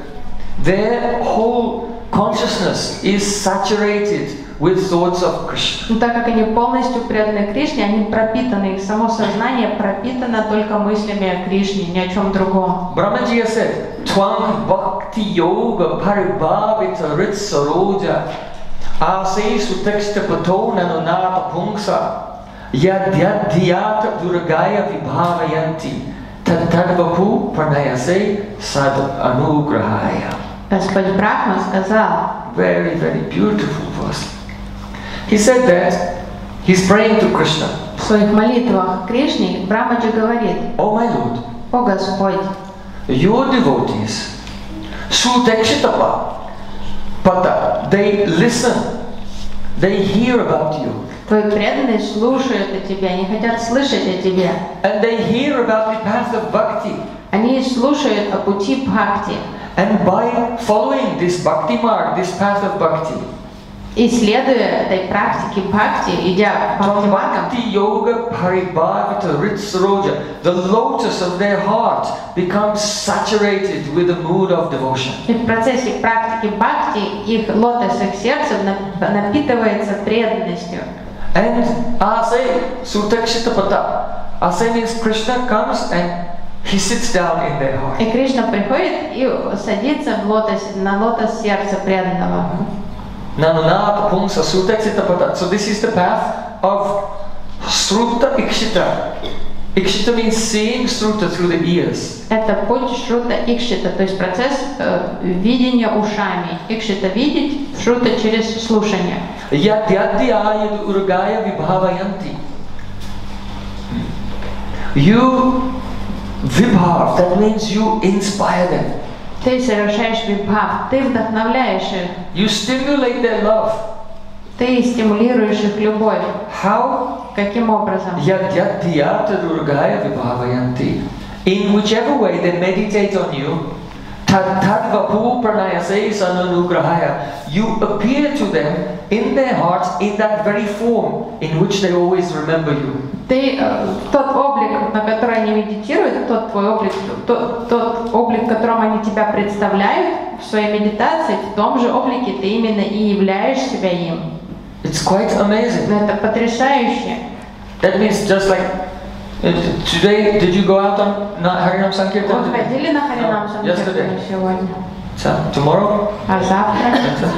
their whole consciousness is saturated with thoughts of Krishna. Ну, так как они полностью преданы Кришне, они пропитаны, их само сознание пропитано только мыслями о Кришне, ни о чем другом. Brahmaji said, Twang bhakti yoga paribhavita ritsaroja ase sutekshta patona nunata pungsa yadyadhyata durgaya vibhavayanti tadvapu pranayase sad anugrahaya. Господь Брахма сказал, Very, very beautiful verse. He said that he's praying to Krishna. в своих молитвах Кришне Брахмаджи говорит: Oh my Lord, «О Господь, your devotees, Sudekshitapa, Pata, they listen, they hear about you. Твои преданные слушают о тебе, они хотят слышать о тебе. And they hear about the path of bhakti. Они слушают о пути бхакти. And by following this bhakti marg, this path of bhakti, И следуя этой практике бхакти, идя from бхакти-маргам, bhakti yoga paribhavita ritsaroja, the lotus of their heart becomes saturated with the mood of devotion. и в процессе практики бхакти их лотос их сердца нап- напитывается преданностью. And ase sutakshitapata. Ase means Krishna comes and he sits down in their heart. И Кришна приходит и садится в лотос, на лотос сердца преданного. Nananata pumsa sutakshitapata. So this is the path of sruta ikshita. Ikshita means seeing sruta through the ears. Это путь шрута икшита, то есть процесс э, видения ушами. Икшита видеть, шрута через слушание. Yadyadhyaya urgaya vibhavayanti. You vibhav, that means you inspire them. Ты совершаешь вибхав, ты вдохновляешь их, You stimulate their love. ты стимулируешь их любовь. How? Каким образом? Yadyadhyata urgaya vibhavayanti. In whichever way they meditate on you, tad tad vapu pranayase sananugrahaya, you appear to them in their hearts in that very form in which they always remember you. Ты э, тот облик, на который они медитируют, тот твой облик, тот, тот облик, в котором они тебя представляют в своей медитации, в том же облике ты именно и являешь себя им. It's quite amazing. Но это потрясающе. That means just like uh, today, did you go out on Harinam Sankirtan Вы today? ходили на Харинам No, Санкиртану yesterday. сегодня? So, tomorrow? А завтра?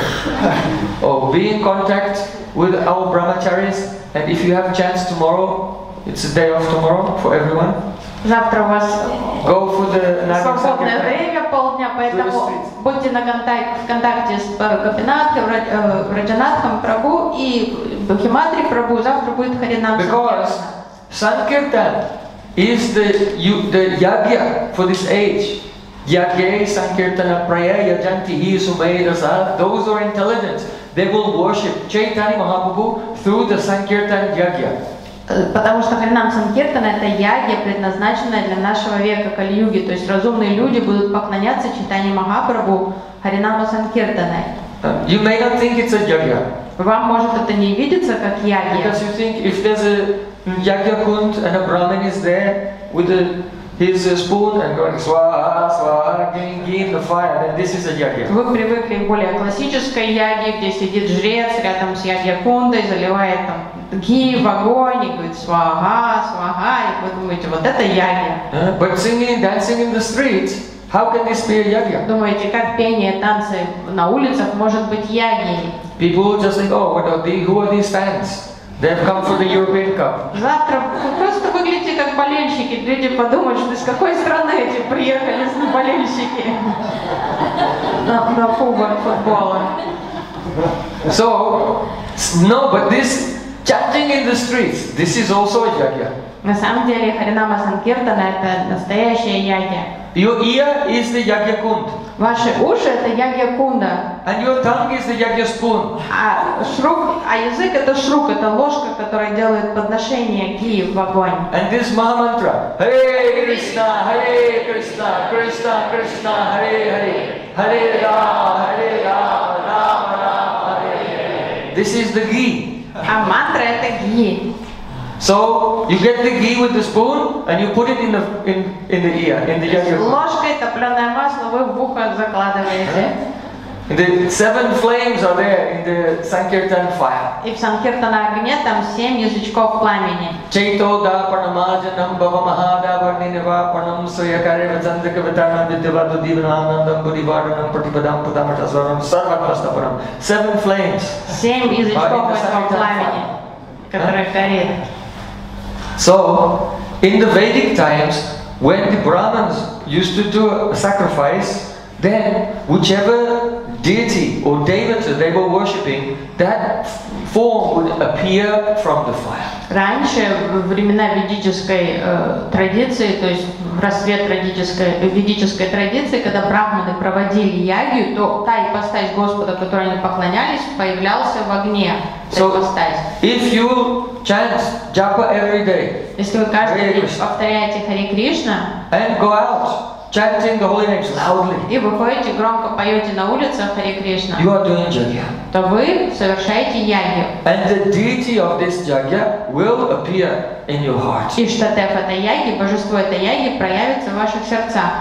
Oh, be in contact with our brahmacharis, and if you have a chance tomorrow, it's a day off tomorrow for everyone. Завтра у вас Go for the Nagam свободное Sankirtan. время, полдня, поэтому streets. будьте на контакте, в контакте с Гопинатхом, Раджанатхом Прабhu и Бхиматри Прабhu. Завтра будет Харинам Because Санкиртана. Sankirtan is the you, the yagya for this age. Yagya Sankirtana Praya Yajanti Hi Sumaydasa. Those who are intelligent, they will worship Chaitanya Mahaprabhu through the Sankirtan yagya. Потому что Харинам Санкиртана это ягья, предназначенная для нашего века Кали-юги. То есть разумные люди будут поклоняться Чайтанье Махапрабху Харинама Санкиртаной. Uh, you may not think it's a yagya. Вам может это не видеться как ягья. Because you think if there's a yagya kund and a brahmin is there with a, his uh, spoon and going swaha, swaha, giving ghee in the fire, then this is a yagya. Вы привыкли к более классической яге, где сидит жрец рядом с ягья-кундой, заливает там ги в огонь и говорит свага, свага, и вы думаете, вот это ягья. Uh, but singing and dancing in the streets, how can this be a yagya? Думаете, как пение, танцы на улицах может быть ягьей? People will just think, oh, what are the, who are these fans? They've come for the European Cup. Завтра вы просто выглядите как болельщики. Люди подумают, что из какой страны эти приехали болельщики на, на кубок футбола. So, no, but this chanting in the streets, this is also a yagya. На самом деле Харинама Санкиртана это настоящая ягья. Your ear is the yagya kund, Ваши уши это ягья кунда, and your tongue is the yagya spoon. а шрук, а язык это шрук, это ложка, которая делает подношение ги в огонь. And this Mahamantra, Hare Krishna, Hare Krishna, Krishna Krishna, Hare Hare, Hare Rama, Hare Rama, Rama Rama, Hare Hare. This is the ghee. А мантра это ги. So you get the ghee with the spoon and you put it in the in, in the ear, in the yagya kund. Ложкой топленое масло вы в ухо закладываете. And the seven flames are there in the Sankirtan fire. И в Санкиртана огне там семь язычков пламени. Chaito da parnamajanam bhava mahada varnineva parnam soyakare vajandaka vitarnam vidyavadu divananandam buddhivardhanam pratipadam pudamatasvaram sarvakrastaparam. Seven flames. Семь язычков этого пламени, которое горит. So, in the Vedic times, when the Brahmins used to do a sacrifice, then whichever deity or devata they were worshipping, that form would appear from the fire. Раньше, во времена ведической э, традиции, то есть в расцвет ведической, ведической традиции, когда брахманы проводили ягью, то та ипостась Господа, которой они поклонялись, появлялся в огне. So, ипостась. if you chant japa every day, Если вы каждый Hare день Krishna. повторяете Харе Кришна and go out chanting the holy names loudly, и выходите громко поете на улицах Харе Кришна, you are doing jagya. то вы совершаете ягью. And the deity of this jagya will appear in your heart. И штатеф этой яги, божество этой яги проявится в ваших сердцах.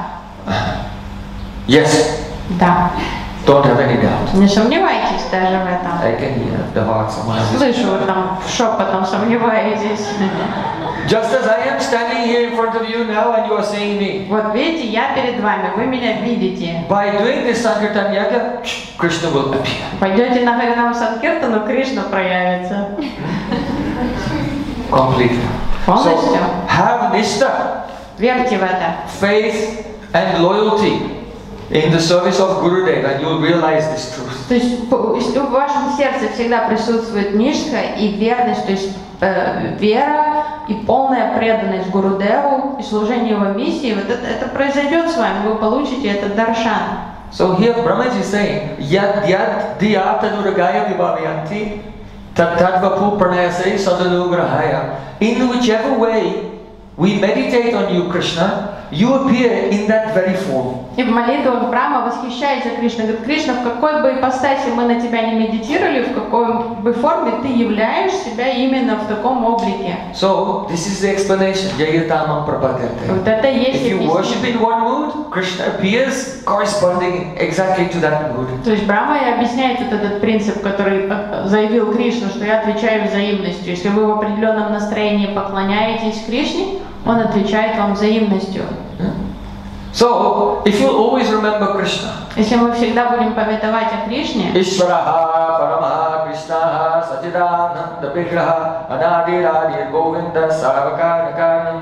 Yes, Да. don't have any doubt. Не сомневайтесь даже в этом. I can hear the heart someone else. Слышу, вы там шепотом сомневаетесь. Just as I am standing here in front of you now and you are seeing me. Вот видите, я перед вами, вы меня видите. By doing this Sankirtan Yagya, Krishna will appear. Пойдете на Харинам Санкиртану, Кришна проявится. Completely. Полностью. So, have nishta, Верьте в это. faith and loyalty in the service of Gurudev and you'll realize this truth. То есть п- если в вашем сердце всегда присутствует нишка и верность, то есть э, вера и полная преданность Гурудеву и служение его миссии, вот это, это произойдет с вами, вы получите этот даршан. So here Brahmaji is saying, Yad yad diyata duragaya vibhaviyanti tat tadvapu pranayase sadanugrahaya. In whichever way we meditate on you, Krishna, you appear in that very form. И в молитвах Брахма восхищается Кришной. Говорит, Кришна, в какой бы ипостаси мы на тебя не медитировали, в какой бы форме ты являешь себя именно в таком облике. So this is the explanation. Jayatamam prapadyante. Вот это и есть If you worship объяснение. in one mood, Krishna appears corresponding exactly to that mood. То есть Брахма и объясняет вот этот принцип, который э, заявил Кришна, что я отвечаю взаимностью. Если вы в определенном настроении поклоняетесь Кришне, он отвечает вам взаимностью. So, if you always remember Krishna, Если мы всегда будем памятовать о Кришне, Ishvaraha Paramaha Krishnaha Sachidananda Vigraha Anadiradir Govinda Sarvakarakanam,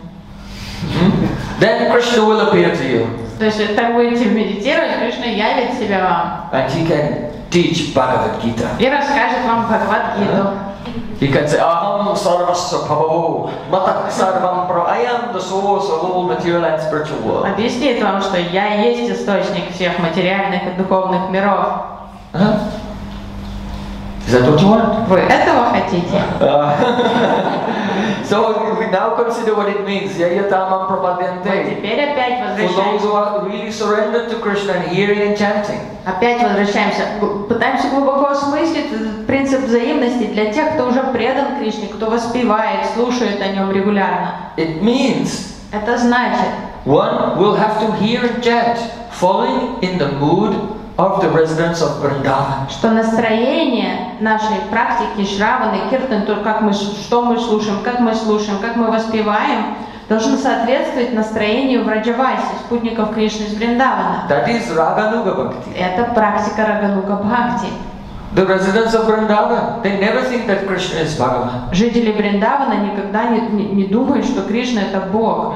then Krishna will appear to you то есть если так будете медитировать, Кришна явит себя вам and he can teach Bhagavad Gita. и расскажет вам Бхагавад-гиту. He can say, Aham Sarvasya Prabhu, Matak Sarvam Prabhu. I am the source of all material and spiritual world. Объяснит вам, что я есть источник всех материальных и духовных миров. Huh? Is that what you want? Вы этого хотите? Uh, so we now consider what it means. Yayatamam Вот prapadyante. теперь опять For those возвращаемся. who are really surrendered to Krishna and hearing and chanting. Опять возвращаемся. Г- Пытаемся глубоко осмыслить этот принцип взаимности для тех, кто уже предан Кришне, кто воспевает, слушает о нем регулярно. It means Это значит, one will have to hear and chant, following in the mood of the residents of Vrindavan. что настроение нашей практики Шраваны, Киртан, то, как мы, ш- что мы слушаем, как мы слушаем, как мы воспеваем, должно соответствовать настроению Враджаваси, спутников Кришны из Вриндавана. That is Raganuga Bhakti. Это практика Рагануга Бхакти. The residents of Vrindavan, they never think that Krishna is Bhagavan. Жители Вриндавана никогда не, не, не думают, что Кришна это Бог.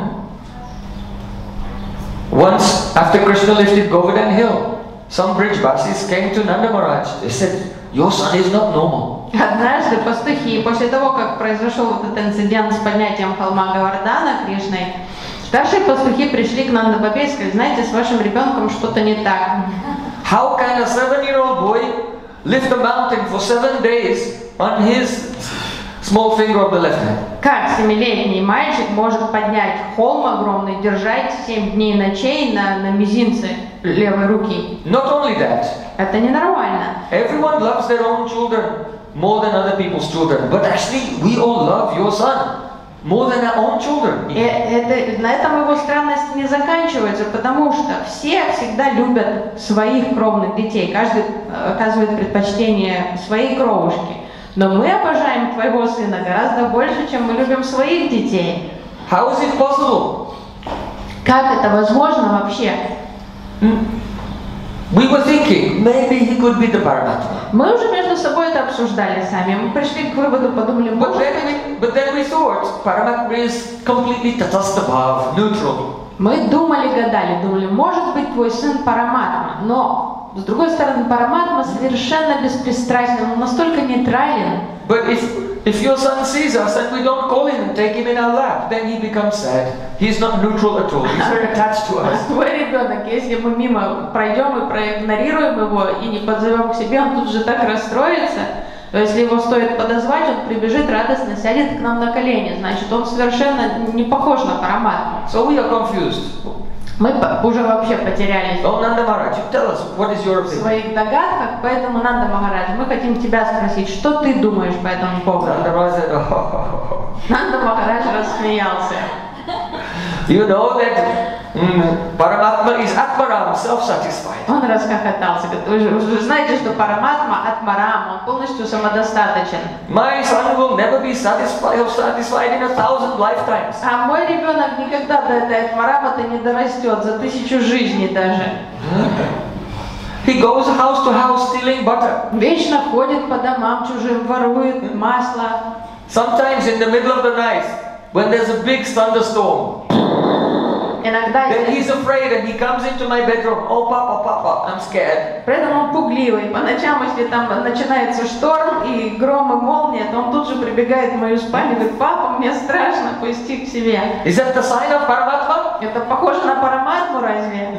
Once, after Krishna lifted Govardhan Hill, some Brijvasis came to Nanda Maharaj. They said, your son is not normal. Однажды пастухи, после того, как произошел вот этот инцидент с поднятием холма Гавардана Кришной, старшие пастухи пришли к Нанда-Бабе и сказали, знаете, с вашим ребенком что-то не так. How can a seven-year-old boy lift a mountain for seven days on his small finger of the left hand? Как семилетний мальчик может поднять холм огромный, держать семь дней и ночей на, на мизинце левой руки? Not only that, Это ненормально. everyone loves their own children more than other people's children. But actually, we all love your son more than our own children. И это, на этом его странность не заканчивается, потому что все всегда любят своих кровных детей. Каждый э, оказывает предпочтение своей кровушке. Но мы обожаем твоего сына гораздо больше, чем мы любим своих детей. How is it possible? Как это возможно вообще? We were thinking, maybe he could be the Paramatma. Мы уже между собой это обсуждали сами. Мы пришли к выводу, подумали, But может then we, but then we thought, Paramatma is completely tatasthabhav, neutral. Мы думали, гадали, думали, может быть твой сын Параматма, но с другой стороны, Параматма совершенно беспристрастен, он настолько нейтрален. But if, if your son sees us and we don't call him and take him in our lap, then he becomes sad. He's not neutral at all. He's very attached to us. Твой ребенок, если мы мимо пройдем и проигнорируем его и не подзовем к себе, он тут же так расстроится. То если его стоит подозвать, он прибежит радостно, сядет к нам на колени. Значит, он совершенно не похож на Параматму. So we are confused. Мы уже вообще потерялись Oh, Nanda Maharaj, you tell us, what is your в opinion? своих догадках, поэтому, Нанда Махарадж, мы хотим тебя спросить, что ты думаешь по этому поводу? Nanda Maharaj said, oh, Нанда Махарадж рассмеялся. you know that mm, Paramatma is Atmaram, self-satisfied. Он расхохотался. Говорит, вы же, вы же знаете, что Параматма Атмарам, он полностью самодостаточен. My son will never be satisfied, satisfied in a thousand lifetimes. А мой ребенок никогда до этой Атмарама-то не дорастет, за тысячу жизней даже. He goes house to house stealing butter. Вечно ходит по домам чужим, ворует масло. Sometimes in the middle of the night, when there's a big thunderstorm, Иногда, then he's afraid and he comes into my bedroom. Oh, Papa, Papa, I'm scared. при этом он пугливый. По ночам, если там начинается шторм и гром и молния, то он тут же прибегает в мою спальню и говорит, папа, мне страшно, пусти к себе. Is that the sign of Paramatma? Это похоже на Параматму разве?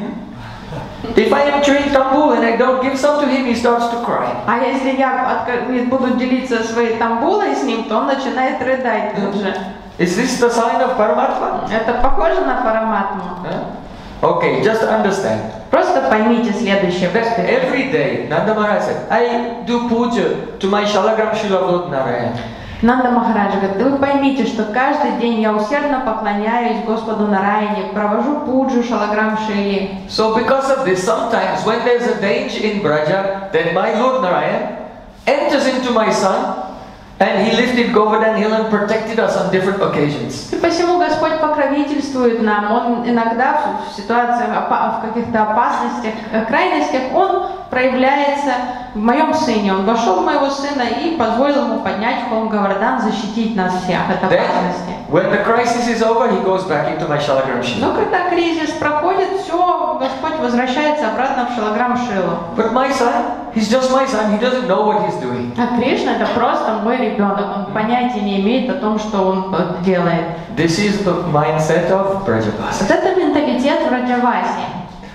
If I am chewing tambul and I don't give some to him, he starts to cry. А если я отка- буду делиться своей тамбулой с ним, то он начинает рыдать тут же. Is this the sign of Paramatma? Это похоже на Параматму? Huh? Okay, just understand Просто поймите следующее. that every day, Nanda Maharaj said, I do puja to my Shalagram Srila Lord Narayan. Нанда Махарадж говорит, вы поймите, что каждый день я усердно поклоняюсь Господу Нараяне, провожу пуджу Шалаграм Шили. So because of this, sometimes when there's a danger in Braja, then my Lord Narayan enters into my son and he lifted Govardhan Hill and protected us on different occasions. И посему Господь покровительствует нам. Он иногда в ситуациях, в каких-то опасностях, крайностях, Он проявляется в моем сыне. Он вошел в моего сына и позволил ему поднять холм Говардан, защитить нас всех от опасности. Then, when the crisis is over, he goes back into my Shalagram Shila. Но когда кризис проходит, все, Господь возвращается обратно в Шалаграм Шилу. But my son, he's just my son, he doesn't know what he's doing. А Кришна это просто мой ребенок, он понятия не имеет о том, что он делает. This is the mindset of Brajavasi. Вот это менталитет Враджаваси.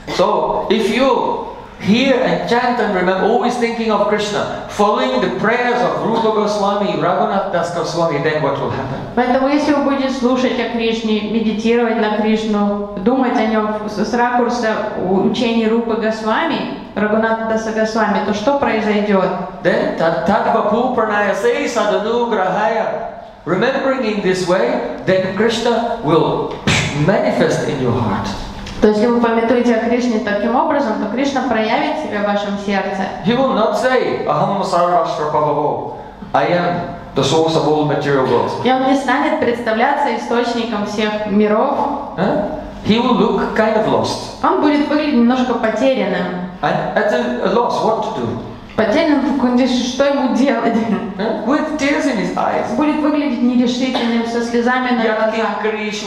So, if you hear and chant and remember, always thinking of Krishna, following the prayers of Rupa Goswami, Raghunath Das Goswami, then what will happen? Поэтому, если вы будете слушать о Кришне, медитировать на Кришну, думать о нем с ракурса учений Рупы Госвами, Рагуната Даса Госвами, то что произойдет? Then, Tadvapu Pranayase Sadhanu Grahaya. Remembering in this way, then Krishna will manifest in your heart. То есть, если вы памятуете о Кришне таким образом, то Кришна проявит себя в вашем сердце. He will not say, Aham Sarvashtra Pavavo, I am the source of all material worlds. И он не станет представляться источником всех миров. Huh? He will look kind of lost. Он будет выглядеть немножко потерянным. And at a, a loss, what to do? Потерянным в кондиции, что ему делать? Huh? With tears in his eyes. Будет выглядеть нерешительным, со слезами на глазах.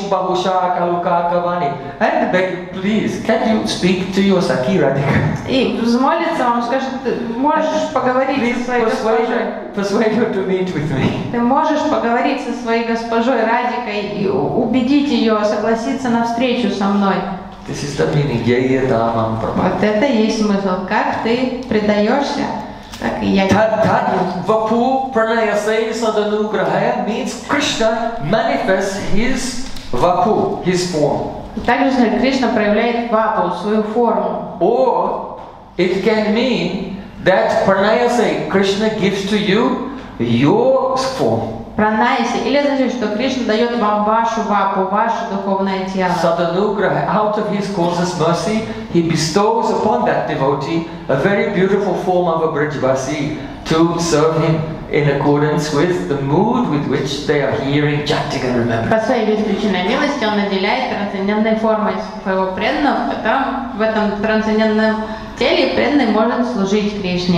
And beg, please, can you speak to your Saki Radhika? И взмолится вам, скажет, ты можешь поговорить Please со своей persuade госпожой. her, persuade her to meet with me. Ты можешь поговорить со своей госпожой Радикой и убедить ее согласиться на встречу со мной. This is the meaning. Yayadamam Prabha. Вот это и есть смысл. Как ты предаешься, так и я. Tad tad vapu pranayase sadhanu grahaya means Krishna manifests his vapu, his form. Также Кришна проявляет вапу, свою форму. Or it can mean that pranayase, Krishna gives to you your form. Пранайси. Или значит, что Кришна дает вам вашу вапу, ваше духовное тело. Sadhanugraha, out of his causeless mercy, he bestows upon that devotee a very beautiful form of a Brajavasi to serve him in accordance with the mood with which they are hearing, chanting and remembering. По своей бесключенной милости он наделяет трансцендентной формой своего преданного, в котором в этом трансцендентном теле преданный может служить Кришне.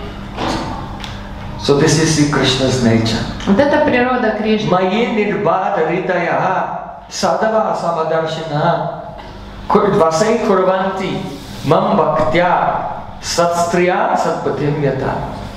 So this is Krishna's nature. Вот это природа Кришны. Mayi nirbada ridaya sadava samadarshina vasai kurvanti mam bhaktya Satstriya satpatimyata.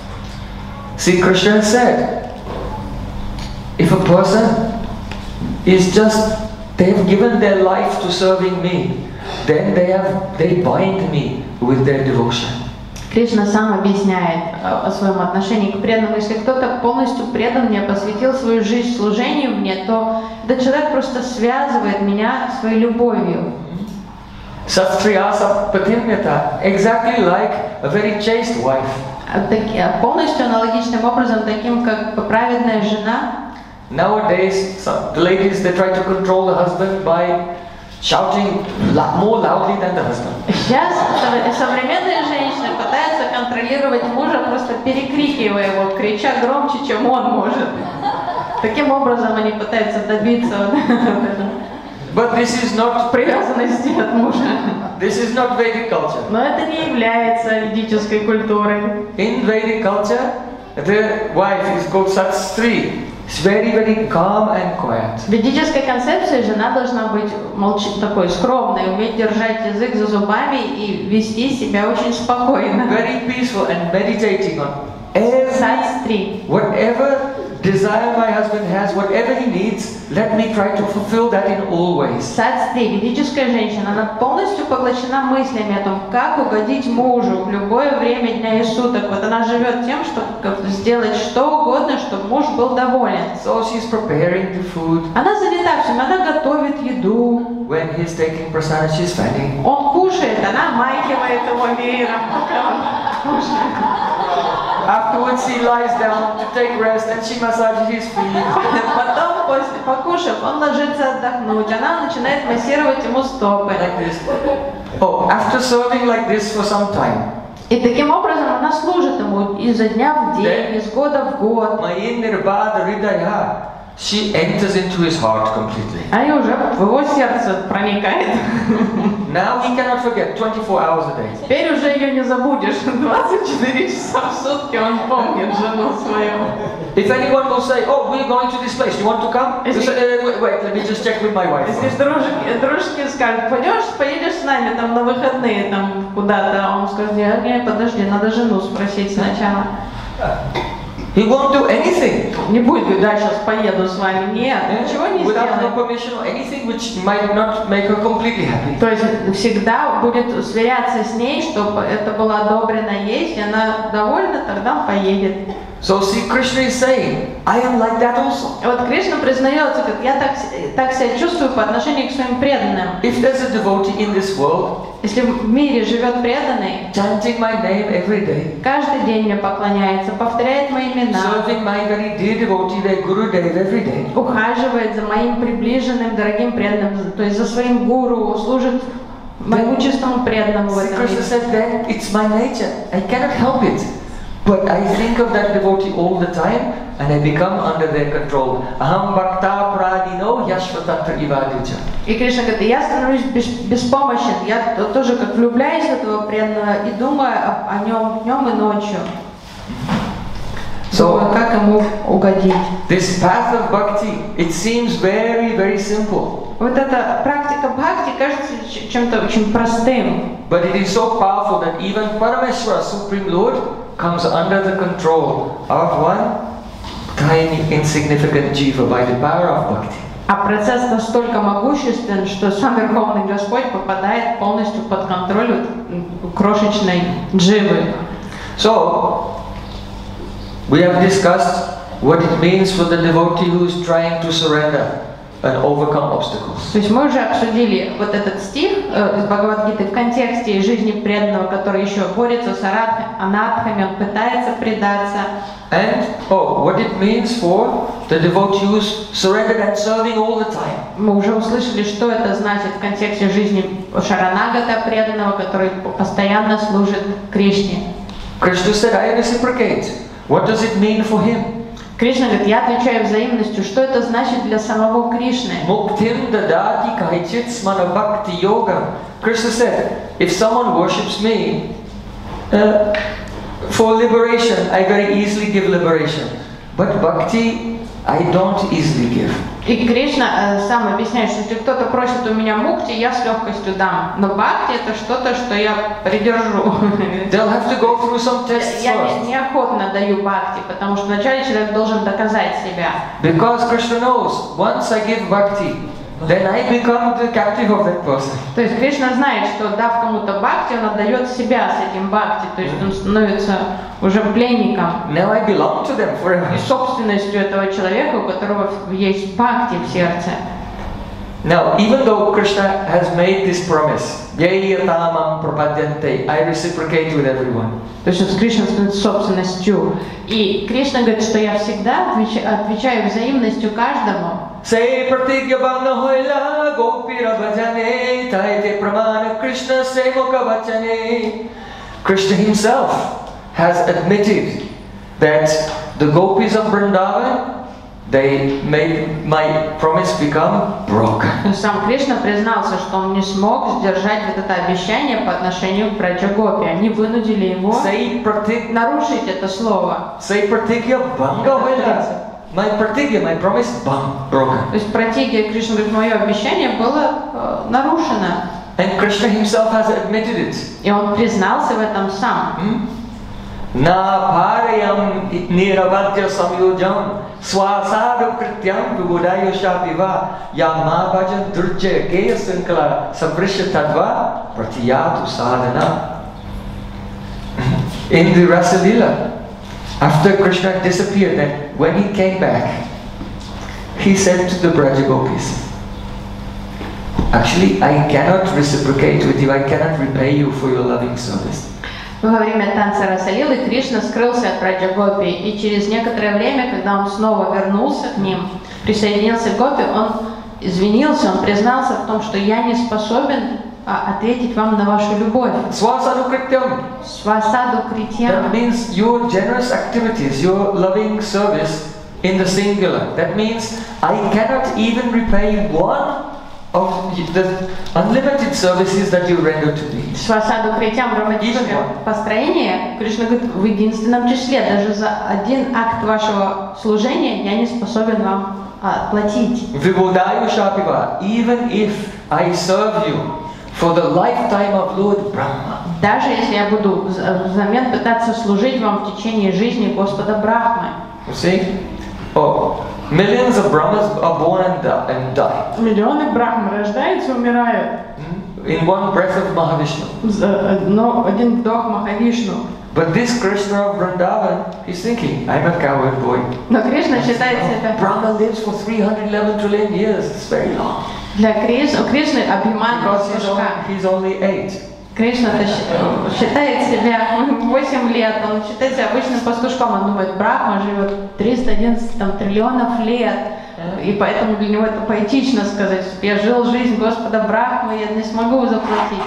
See, Krishna said, if a person is just, they've given their life to serving me, then they have, they bind me with their devotion. Кришна сам объясняет о своем отношении к преданным. Если кто-то полностью предан мне, посвятил свою жизнь служению мне, то этот человек просто связывает меня своей любовью. Satstriya satpatimyata, exactly like a very chaste wife. Полностью аналогичным образом, таким как праведная жена. Nowadays, some, the ladies, they try to control the husband by shouting more loudly than the husband. Сейчас современные женщины пытаются контролировать мужа, просто перекрикивая его, крича громче, чем он может. Таким образом они пытаются добиться But this is not привязанности от мужа. This is not Vedic culture. Но это не является ведической культурой. In Vedic culture, the wife is called Satstri. It's very, very calm and quiet. В ведической концепции жена должна быть молч... такой скромной, уметь держать язык за зубами и вести себя очень спокойно. Very peaceful and meditating on every, Сатстри. whatever desire my husband has, whatever he needs, let me try to fulfill that in all ways. Сатстри, ведическая женщина, она полностью поглощена мыслями о том, как угодить мужу в любое время дня и суток. Вот она живет тем, чтобы сделать что угодно, чтобы муж был доволен. So she's preparing the food. Она занята всем, она готовит еду. When he's taking prasada, she's fanning. Он кушает, она обмахивает его веером, пока он кушает. Afterwards, he lies down to take rest and she massages his feet. Потом, после покушав, он ложится отдохнуть. Она начинает массировать ему стопы. Like this. Oh, after serving like this for some time, И таким образом она служит ему изо дня в день, из года в год. Mayin Nirbada Hridaya, she enters into his heart completely. А и уже в его сердце проникает. Now he cannot forget twenty-four hours a day. Теперь уже ее не забудешь. двадцать четыре часа в сутки он помнит жену свою. If anyone will say, oh, we're going to this place, you want to come? You say, uh, wait, wait, let me just check with my wife. Если дружки, дружки скажут, пойдешь, поедешь с нами там на выходные там куда-то, а он скажет, нет, нет, подожди, надо жену спросить сначала. He won't do anything. Не будет говорить, да, сейчас поеду с вами. Нет, ничего не Without no сделает. permission or anything which might not make her completely happy. То есть всегда будет сверяться с ней, чтобы это было одобрено ей. Если она довольна, тогда он поедет. So see, Krishna is saying, I am like that also. И вот Кришна признается, как я так, так себя чувствую по отношению к своим преданным. If there's a devotee in this world, Если в мире живет преданный, chanting my name every day, каждый день мне поклоняется, повторяет мои имена, serving my very dear devotee, their Gurudev every day, ухаживает за моим приближенным, дорогим преданным, то есть за своим гуру, служит моему чистому преданному в see, этом Krishna мире. said, then it's my nature. I cannot help it. But I think of that devotee all the time and I become under their control. Aham bhakta pradino yashvatatra ivadija. И Кришна говорит, я становлюсь бес, беспомощен, я то- тоже как влюбляюсь в этого преданного и думаю о, о нем днем и ночью. So- Думаю, как ему угодить. This path of bhakti, it seems very, very simple. Вот эта практика бхакти кажется ч- чем-то очень простым. But it is so powerful that even Parameshwara, Supreme Lord, comes under the control of one tiny, insignificant jiva by the power of bhakti. А процесс настолько могуществен, что сам Верховный Господь попадает полностью под контроль вот, м, крошечной дживы. So, we have discussed what it means for the devotee who is trying to surrender and overcome obstacles. То есть мы уже обсудили вот этот стих э, из Бхагавад-гиты в контексте жизни преданного, который еще борется с арадх- анадхами, он пытается предаться. And, oh, what it means for the devotee who is surrendered and serving all the time. Мы уже услышали, что это значит в контексте жизни Шаранагата, преданного, который постоянно служит Кришне. Krishna said, I reciprocate. What does it mean for him? Кришна говорит, я отвечаю взаимностью. Что это значит для самого Кришны? Muktim dadati kaichit smana bhakti yoga. Krishna said, if someone worships me uh, for liberation, I very easily give liberation. But bhakti, I don't easily give. И Кришна э, сам объясняет, что если кто-то просит у меня мукти, я с легкостью дам. Но бхакти это что-то, что я придержу. They'll have to go through some tests Я first. не, неохотно даю бхакти, потому что вначале человек должен доказать себя. Because Krishna knows, once I give bhakti, then I become the captive of that person. То есть Кришна знает, что дав кому-то бхакти, он отдает себя с этим бхакти, то есть он становится уже пленником Now I belong to them forever. и собственностью этого человека, у которого есть бхакти в сердце. Now, even though Krishna has made this promise, yayatamam prapadyante, I reciprocate with everyone. То есть вот Кришна становится собственностью. И Кришна говорит, что я всегда отвечаю, отвечаю взаимностью каждому. Say pratigya bhanga hoila gopira bhajane taite pramana Krishna se mukha vachane. Krishna himself has admitted that the gopis of Vrindavan, they made my promise become broken. Сам Кришна признался, что он не смог сдержать вот это обещание по отношению к Браджа Гопи. Они вынудили его Say pratigya, нарушить это слово. say pratigya bhanga hoila. My pratigya, my promise, bang, broken. То есть пратигия, Кришна говорит, мое обещание было э, нарушено. And Krishna himself has admitted it. И он признался в этом сам. Hmm? Na parayam niravadya samyojam swasadu krityam vibhudayo shapiva yama bhajan durjya geya sankala sabrisha tadva pratiyatu sadhana. In the Rasa Leela, after Krishna disappeared, then when he came back, he said to the Braja Gopis, actually, I cannot reciprocate with you, I cannot repay you for your loving service. Во время танца Расалилы Кришна скрылся от Браджа Гопи, и через некоторое время, когда он снова вернулся к ним, присоединился к Гопи, он извинился, он признался в том, что я не способен а, ответить вам на вашу любовь. Swasadu krityam. Свасаду That критьям. means your generous activities, your loving service in the singular. That means I cannot even repay one of the unlimited services that you render to me. Свасаду критьям в романтическом построении, Кришна говорит, в единственном числе, даже за один акт вашего служения я не способен вам отплатить. Vibhudayo shapiva. Even if I serve you for the lifetime of Lord Brahma. Даже если я буду взамен пытаться служить вам в течение жизни Господа Брахмы. You see? Oh, millions of Brahmas are born and die. And die. Миллионы Брахм рождаются, умирают. In one breath of Mahavishnu. Но один вдох Махавишну. But this Krishna of Vrindavan, he's thinking, I'm a coward boy. Но Кришна считает себя... Brahma lives for three hundred eleven trillion years. It's very long. Для Кришны, у Кришны Абхиман Because he's пастушка. only, he's only eight. Кришна считает себя восемь лет, он считает себя обычным пастушком, он думает, Брахма живет триста одиннадцать там, триллионов лет, и поэтому для него это поэтично сказать, что я жил жизнь Господа Брахмы, я не смогу заплатить.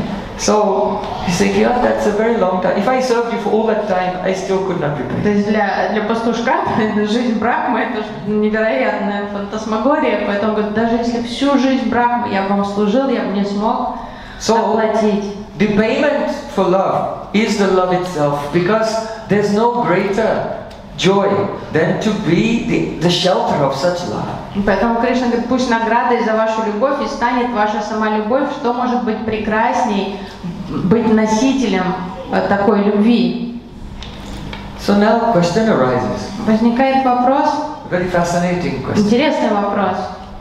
So he's thinking, oh, that's a very long time. If I served you for all that time, I still could not repay. То есть для, для пастушка жизнь Брахмы это невероятная фантасмагория, поэтому говорит, даже если всю жизнь Брахмы я вам служил, я бы не смог оплатить. The payment for love is the love itself, because there's no greater joy than to be the, the shelter of such love. Поэтому Кришна говорит, пусть наградой за вашу любовь и станет ваша сама любовь, что может быть прекрасней быть носителем такой любви. So now question arises. Возникает вопрос, Very fascinating question. интересный вопрос.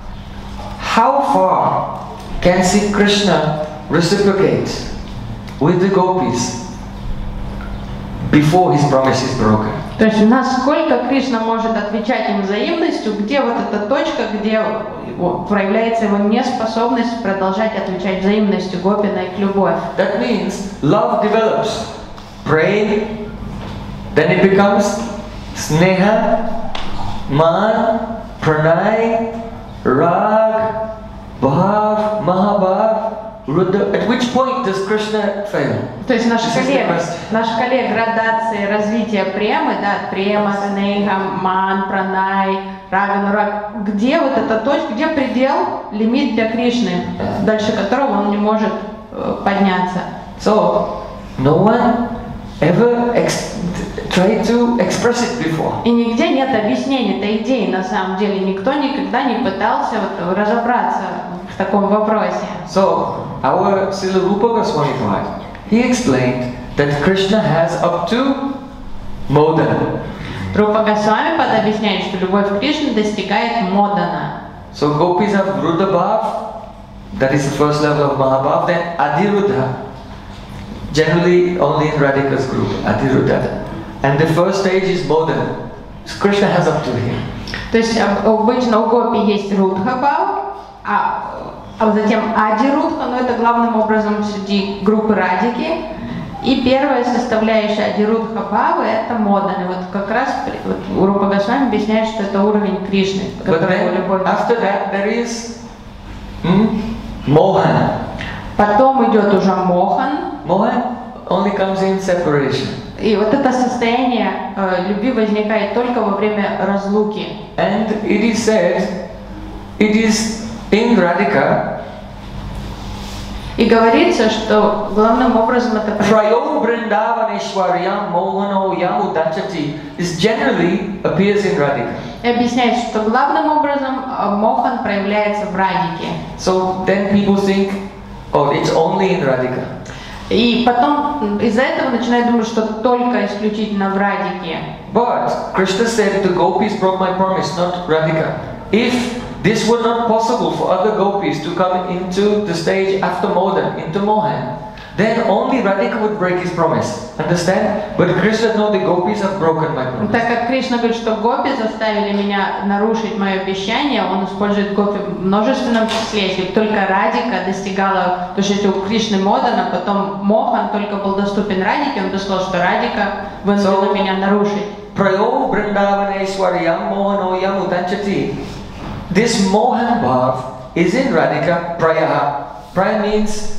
How far can Sri Krishna reciprocate with the gopis before his promise is broken? То есть насколько Кришна может отвечать им взаимностью, где вот эта точка, где проявляется его неспособность продолжать отвечать взаимностью Гопи на их любовь. That means love develops. Praying, then it becomes sneha, man, pranay, rag, bhav, mahabhav, rudra. At which point does Krishna fail? То есть наш This is the коллег, question. наш коллег градации развития премы, да, према, снейха, ман, пранай, рага, раг, где вот эта точка, где предел, лимит для Кришны, дальше которого он не может э, подняться. So, no one ever ex tried to express it before. И нигде нет объяснения этой идеи на самом деле. Никто никогда не пытался вот разобраться в таком вопросе. So, our Srila Rupa Goswami Maharaj, he explained that Krishna has up to Modan. Рупа Госвами подобъясняет, что любовь к Кришне достигает Модана. So gopis have Ruddha Bhav, that is the first level of Mahabhav, then Adiruddha, generally only in Radhika's group, Adiruddha. And the first stage is Modan. So Krishna has up to him. То есть обычно у гопи есть Рудха Бхава, а, а затем Ади Рудха, но это главным образом среди группы Радики. И первая составляющая Ади Рудха Бхавы это Модан. И вот как раз вот, у Рупа Госвами объясняет, что это уровень Кришны, который любовь. After that there is hmm, Mohan. Потом идет уже Мохан. Mohan only comes in separation. И вот это состояние э, любви возникает только во время разлуки. And it is said, it is in Radhika. И говорится, что главным образом это Prayo Vrindavaneshwaryam Mohano Yamudachati is generally appears in Radhika. И объясняет, что главным образом э, Мохан проявляется в Радике. So then people think, oh, it's only in Radhika. И потом из-за этого начинают думать, что только исключительно в Радике. But Krishna said the gopis broke my promise, not Radhika. If this were not possible for other gopis to come into the stage after Modan, into Mohan, then only Radhika would break his promise. Understand? But Krishna knows the gopis have broken my promise. Так как Кришна говорит, что гопи заставили меня нарушить мое обещание, он использует гопи в множественном числе. Если только Радика достигала, то есть если у Кришны Модана, потом Мохан только был доступен Радике, он бы сказал, что Радика вынудила So, меня нарушить. Prayo Vrindavaneshwaryam Mohano Yamudanchati. This Mohan Bhav is in Radhika Prayaha. Praya means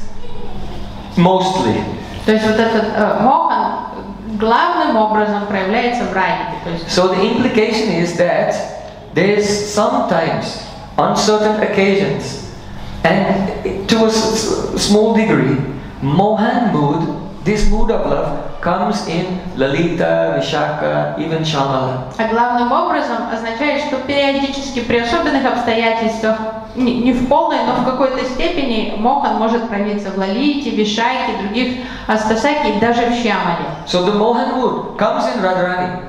mostly. То есть вот этот э, Мохан главным образом проявляется в Радике. То есть, So the implication is that there is sometimes, on certain occasions, and to a s- s- small degree, Mohan mood, this mood of love, comes in Lalita, Vishaka, even Shamala. а главным образом означает, что периодически при особенных обстоятельствах, не, не в полной, но в какой-то степени Мохан может проявиться в Лалите, Вишаке, других Астасаке и даже в Шьямале. So the Mohan mood comes in Radharani.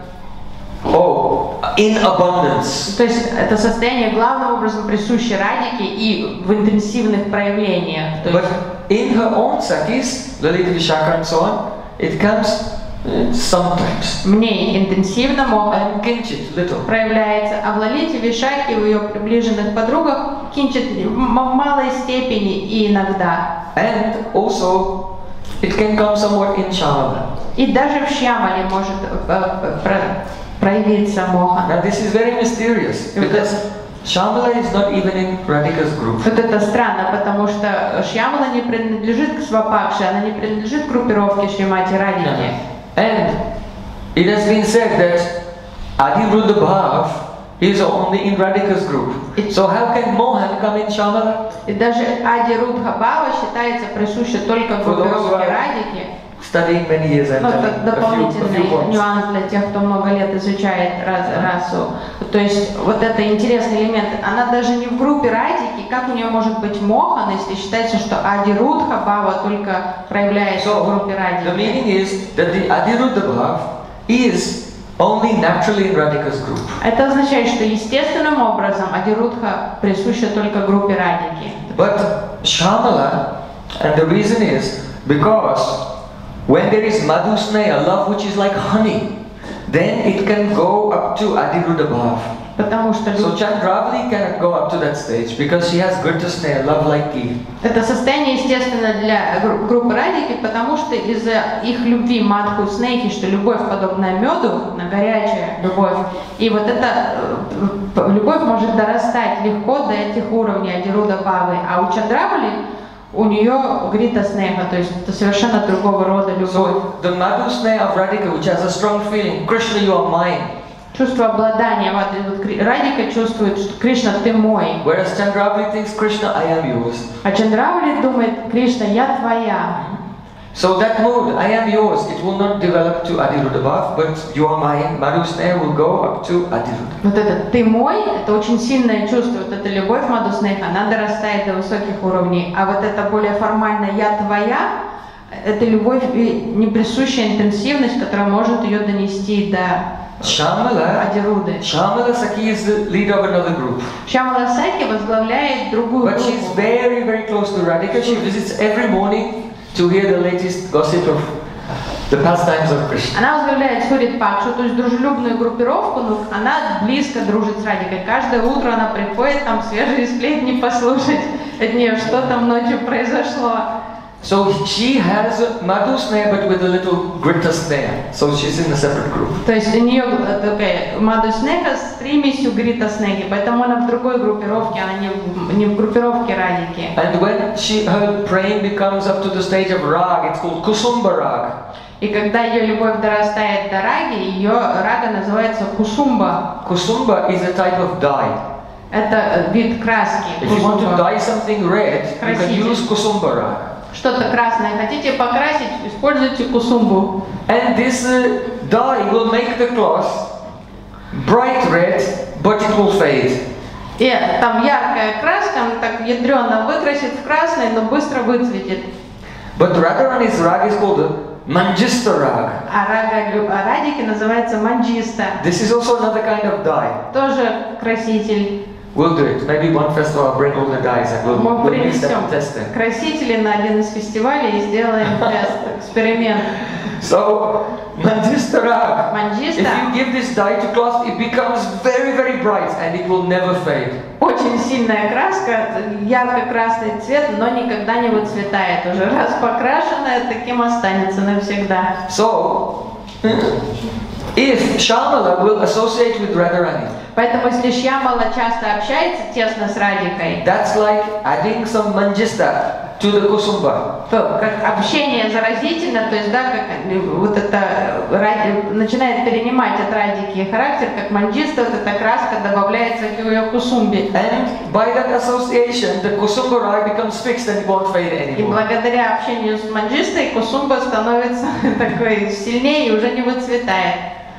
Oh, in abundance. То есть это состояние главным образом присуще Радике и в интенсивных проявлениях. То But есть, in her own sakis, Lalita, Vishaka and so on, it comes uh, sometimes. мне интенсивно Мохан And kinchit, little. проявляется, а в Лалите, Вишаке, в ее приближенных подругах кинчит в малой степени и иногда. And also, it can come somewhat in Shamala. И даже в Шьямале может э, про- проявиться Мохан. Now this is very mysterious because Shamala is not even in Radhika's group. Вот это странно, потому что Шьямала не принадлежит к Свапакше, она не принадлежит к группировке Шримати Радики. And it has been said that Adiruddha Bhav is only in Radhika's group. So how can Mohan come in Shamala? И даже Ади Рудха Бхава считается присуща только For those who группировке are Радики. studying many years and Ну, telling это a few, a дополнительный few points. нюанс для тех, кто много лет изучает раз, расу. То есть вот это интересный элемент. Она даже не в группе Радики. Как у нее может быть Мохан, если считается, что Ади Рудха Бхава только проявляется в группе So the Радики? meaning is that the Adiruddha Bhav is only naturally in Radhika's group. Это означает, что естественным образом Ади Рудха присуща только группе Радики. But Shamala, and the reason is because when there is madhusneya, love which is like honey, then it can go up to Adiruddha Bhav. Потому что So лю- Chandravali cannot go up to that stage because she has Gurtasneya, love like ghee. это состояние естественно для гру- группы Радики, потому что из-за их любви Мадху Снейхи, что любовь подобная меду, на горячая любовь, и вот эта э, любовь может дорастать легко до этих уровней Адируда Бхавы, а у Чандравали у нее Грита Снеха, то есть это совершенно другого рода любовь. So the madhusneya of Radhika, which has a strong feeling, Krishna, you are mine. Чувство обладания, вот, и вот Кри- Радика чувствует, что Кришна, ты мой. Whereas Chandravali thinks, Krishna, I am yours. А Чандравали думает, Кришна, я твоя. So that mood, I am yours, it will not develop to Adirudabhav, but you are mine. Madhusneha will go up to Adirudha. Вот это «ты мой» — это очень сильное чувство, вот эта любовь Мадхуснеха, она дорастает до высоких уровней. А вот это более формальное «я твоя» — это любовь и неприсущая интенсивность, которая может ее донести до Shamala, Адируды. Shamala Sakhi is the leader of another group. Шьямала Саки возглавляет другую But she's группу. very, very close to Radhika. She visits every morning to hear the latest gossip of the pastimes of Krishna. Она возглавляет Сурит Пакшу, то есть дружелюбную группировку, но она близко дружит с Радикой. Каждое утро она приходит там свежие сплетни послушать от нее, что там ночью произошло. So she has a Madhusneha but with a little Gritasneha. So she's in a separate group. То есть у нее такая Мадхуснеха с примесью Гритаснехи, поэтому она в другой группировке, она не в, не в группировке Радики. And when she, her praying becomes up to the stage of rag, it's called Kusumba rag. И когда ее любовь дорастает до раги, ее рага называется Кусумба. Kusumba is a type of dye. Это вид краски. If you want to Кусумба. dye something red, you can Краситель. use Kusumba rag. Что-то красное хотите покрасить, используйте кусумбу. And this uh, dye will make the cloth bright red, but it will fade. И там яркая краска, она так ядрено выкрасит в красный, но быстро выцветит. But Radharani's rag is called the Manjista rag. А рага лю- а радики называется манджиста. This is also another kind of dye. Тоже краситель. We'll do it. Maybe one festival I'll bring all the dyes and we'll, Мы we'll use them принесем and test them. красители на один из фестивалей и сделаем тест, эксперимент. So, Manjista rag. If Манджиста you give this dye to cloth, it becomes very, very bright and it will never fade. очень сильная краска, ярко-красный цвет, но никогда не выцветает. Уже раз покрашенная, таким останется навсегда. So, if Shamala will associate with Radharani, Поэтому если Шьямала часто общается тесно с Радикой, that's like adding some Manjista to the Kusumba. то как общение заразительно, то есть да, как вот это Ради- начинает перенимать от Радики характер, как манджиста, вот эта краска добавляется к ее кусумбе. And by that association, the Kusumba rag becomes fixed and it won't fade И anymore. благодаря общению с манджистой кусумба становится такой сильнее и уже не выцветает.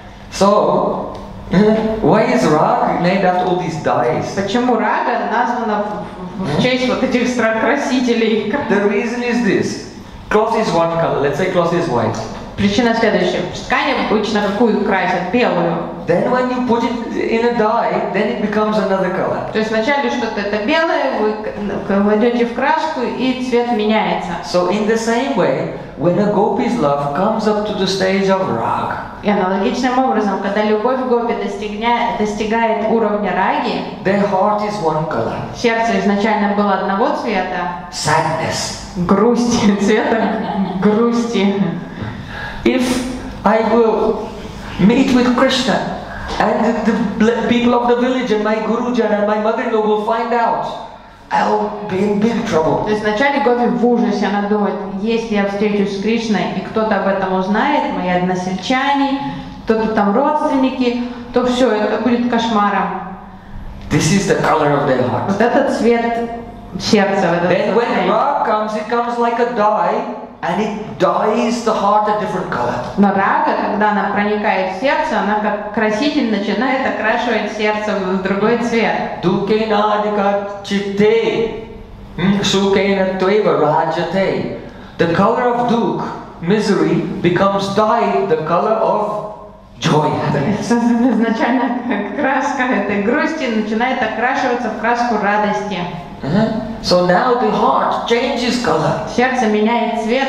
So, why is rag named after all these dyes? Почему рага названа в, в- в честь вот этих стра- красителей? The reason is this. Cloth is one color. Let's say cloth is white. Причина следующая. Ткань обычно какую красят? Белую. Then when you put it in a dye, then it becomes another color. То есть вначале что-то это белое, вы к- кладете в краску и цвет меняется. So in the same way, when a gopi's love comes up to the stage of rag, И аналогичным образом, когда любовь гопи достигня- достигает уровня раги, their heart is one color. сердце изначально было одного цвета, Sadness. грусти, цвета грусти. If I will meet with Krishna and the, the bl- people of the village and my Gurujan and my mother-in-law will find out, I'll be in big trouble. То есть вначале Гопи в ужасе, она думает, если я встречусь с Кришной и кто-то об этом узнает, мои односельчане, кто-то там родственники, то все, это будет кошмаром. This is the color of their heart. Вот этот цвет сердца, в этот Then when состояние. rag comes, it comes like a dye and it dyes the heart a different color. Но рага, когда она проникает в сердце, она как краситель начинает окрашивать сердце в другой цвет. Dukena adhika chitte, sukena tveva rajate. The color of duk, misery, becomes dyed the color of joy, happiness. Изначально краска этой грусти начинает окрашиваться в краску радости. Uh-huh. So now the heart changes color. Сердце меняет цвет.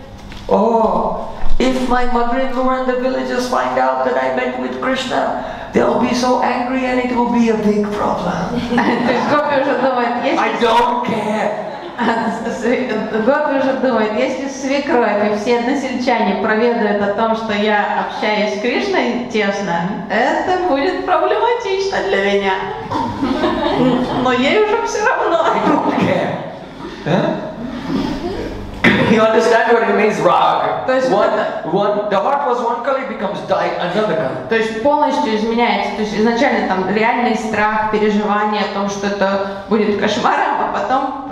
Oh, if my mother-in-law and the villagers find out that I met with Krishna, they'll be so angry and it will be a big problem. То есть Гопи уже думает, I если... don't care. Гопи уже думает, если свекровь и все односельчане проведают о том, что я общаюсь с Кришной тесно, это будет проблематично для меня. Но ей уже все равно. I don't care. Huh? You understand what it means, rag? То есть One, это- one, the heart was one color, it becomes dyed another color. То есть полностью изменяется. То есть изначально там реальный страх, переживание о том, что это будет кошмаром, а потом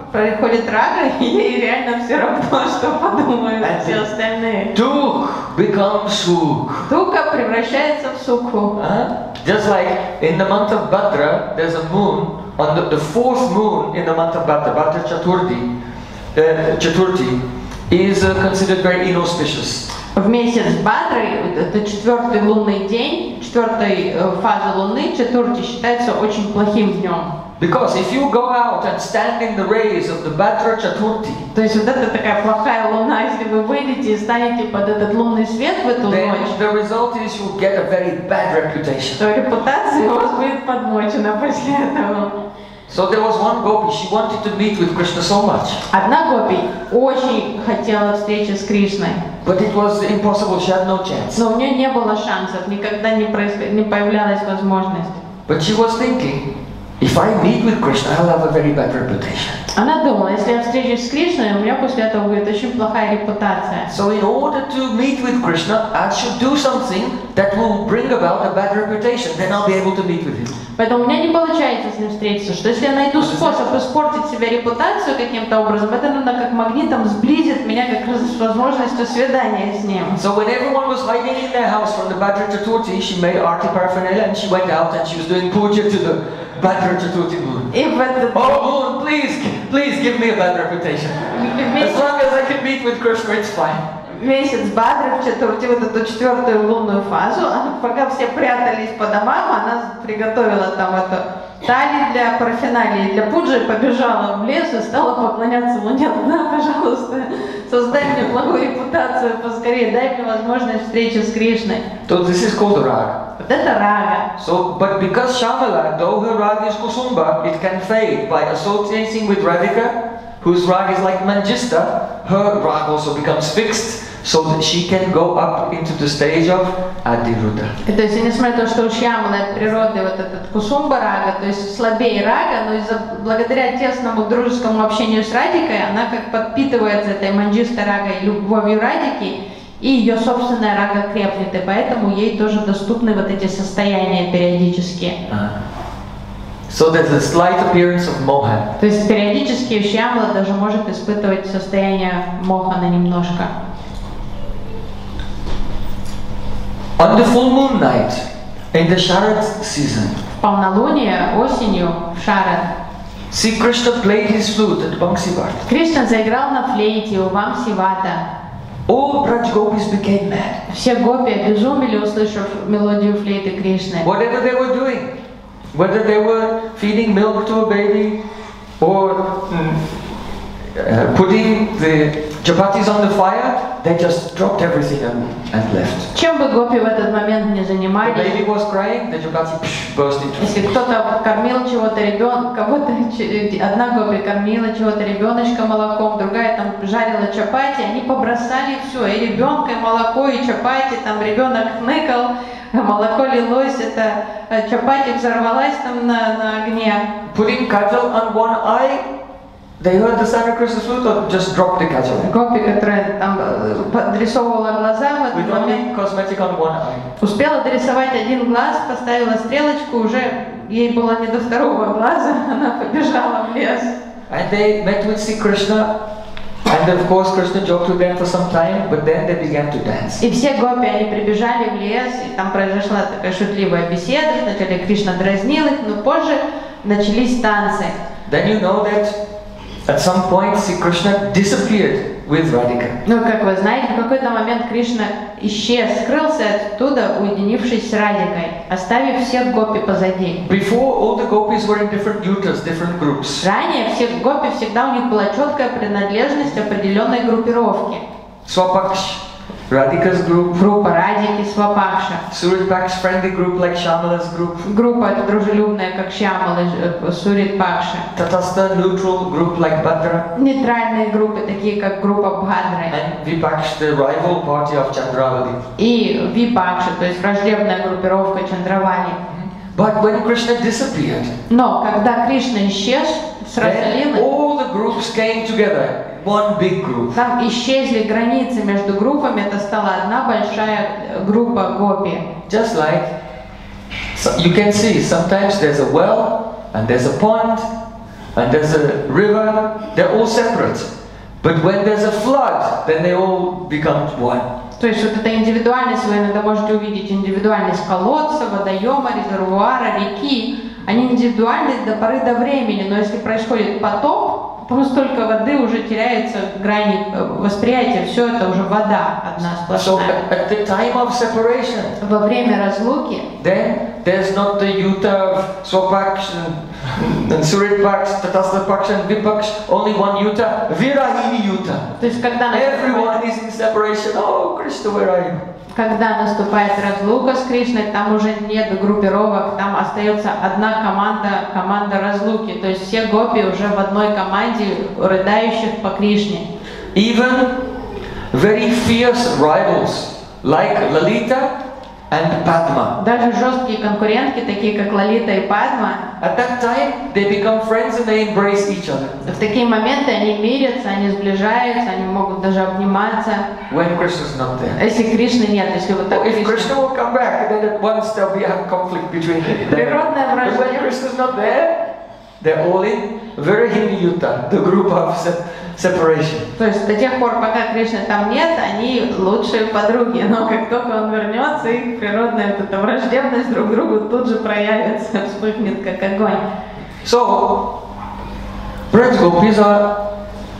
приходит Рага, и ей реально все равно, что подумают все остальные. Duk becomes Suk. Дука превращается в Сукху. Huh? Just like in the month of Bhadra, there's a moon, on the, the fourth moon in the month of Bhadra, Bhadra Chaturthi, uh, Chaturthi, is uh, considered very inauspicious. В месяц Бадры, это четвертый лунный день, четвертой фазы Луны, Чатурти считается очень плохим днем. Because if you go out and stand in the rays of the Bhadra Chaturthi, То есть вот это такая плохая луна, если вы выйдете и станете под этот лунный свет в эту then ночь, the result is you'll get a very bad reputation. то репутация у вас будет подмочена после этого. So there was one gopi, she wanted to meet with Krishna so much. Одна гопи очень хотела встречи с Кришной, But it was impossible, she had no chance. но у нее не было шансов, никогда не, происход... не появлялась возможность. But she was thinking, if I meet with Krishna, I'll have a very bad reputation. Она думала, если я встречусь с Кришной, у меня после этого будет очень плохая репутация. So in order to meet with Krishna, I should do something that will bring about a bad reputation. Then I'll be able to meet with him. Поэтому у меня не получается с ним встретиться, что если я найду способ испортить себе репутацию каким-то образом, это надо как магнитом сблизит меня как раз с возможностью свидания с ним. So when everyone was hiding in their house from the Bhadra Chaturthi, she made arti paraphernalia and she went out and she was doing puja to the Bhadra Chaturthi moon. И в этот Oh moon, please, please give me a bad reputation. As long as I can meet with Krishna, it's fine. месяц Бадры в Чатурти, вот эту четвертую лунную фазу, пока все прятались по домам, она приготовила там эту тали для парафиналии, для пуджи, побежала в лес и стала поклоняться Луне. Да, пожалуйста, создай мне благую репутацию поскорее, дай мне возможность встречи с Кришной. So this is called raga. Вот это рага. So, but because Shamala, though her rag is Kusumba, it can fade by associating with Radhika, whose rag is like Manjista, her rag also becomes fixed, so that she can go up into the stage of Adiruddha. То есть, несмотря на то, что у Шьямалы от природы вот этот Кусумба рага, то есть слабее рага, но из-за благодаря тесному дружескому общению с Радикой, она как подпитывается этой манджиста рагой, любовью Радики, и ее собственная рага крепнет, и поэтому ей тоже доступны вот эти состояния периодические. Uh, so there's a slight appearance of moha. То есть периодически Шьямала даже может испытывать состояние мохана немножко. On the full moon night, in the Sharad season, В полнолуние, осенью, в Шарад, see Krishna played his flute at Bangsi Bhat. Кришна заиграл на флейте у Вамсивата. All Braj gopis became mad. Все гопи обезумели, услышав мелодию флейты Кришны. Whatever they were doing, whether they were feeding milk to a baby or mm, uh, putting the chapatis on the fire, they just dropped everything and, and left. Чем бы гопи в этот момент не The занимались, baby was crying, the chapati psh, burst into если кто-то кормил чего-то ребенка, кого-то ч- одна гопи кормила чего-то ребеночка молоком, другая там жарила чапати, они побросали все, и ребенка, и молоко, и чапати, там ребенок хныкал, молоко лилось, это э, чапати взорвалась там на, на огне. Putting kajal on one eye, they heard the sound of Krishna's flute or just dropped the kajal. Гопи, которая там э, подрисовывала глаза в With этот момент, only cosmetic on one eye. успела дорисовать один глаз, поставила стрелочку, уже ей было не до второго глаза, она побежала в лес. And they met with Sri Krishna, and of course Krishna joked with them for some time, but then they began to dance. И все гопи, они прибежали в лес, и там произошла такая шутливая беседа. Сначала Кришна дразнил их, но позже начались танцы. Then you know that at some point Sri Krishna disappeared with Radhika. Ну, как вы знаете, в какой-то момент Кришна исчез, скрылся оттуда, уединившись с Радикой, оставив всех гопи позади. Before, all the gopis were in different yutas, different groups. Ранее всех гопи всегда у них была четкая принадлежность определенной группировки. Swapaksh, Radhika's group, Группа Радики, Свапакша. Suripak's friendly group like Shamala's group, Группа дружелюбная, как Шьямала, Сурит Пакша. Tatastha neutral group like Bhadra, Нейтральные группы, такие как группа Бхадры. and Vipaksh, the rival party of Chandravali. И Випакша, то есть враждебная группировка Чандравали. But when Krishna disappeared, Но когда Кришна исчез с then Расалиной, all the groups came together, one big group. там исчезли границы между группами, это стала одна большая группа гопи. Just like so you can see, sometimes there's a well and there's a pond, and there's a river, they're all separate. But when there's a flood, then they all become one. То есть вот эта индивидуальность, вы иногда можете увидеть индивидуальность колодца, водоема, резервуара, реки. Они индивидуальны до поры до времени, но если происходит потоп, то столько воды уже теряется грани восприятия, все это уже вода одна So сплошная. at, at the time of separation, Во время разлуки then there's not the yuta of swapaksh and, and suritpaksh, tataspaksh and vipaksh, only one yuta, virahini yuta. То есть, когда Everyone наступает, is in separation. Oh, Krishna, where are you? когда наступает разлука с Кришной, там уже нет группировок, там остается одна команда, команда разлуки. То есть все гопи уже в одной команде, рыдающих по Кришне. Even very fierce rivals like Lalita and Padma. Даже жесткие конкурентки, такие как Лалита и Падма, At that time, they become friends and they embrace each other. в такие моменты они мирятся, они сближаются, они могут даже обниматься. When Krishna's not there. Если Кришны нет, если вот так If Кришна. Krishna will come back, then at once there'll be a conflict between them. Природная But when вражда. Krishna's not there, they're all in Virahini Yuta, the group of se- separation. То есть до тех пор, пока Кришны там нет, они лучшие подруги. Но как только он вернется, их природная вот эта враждебность друг к другу тут же проявится, вспыхнет как огонь. So, Braj Gopis are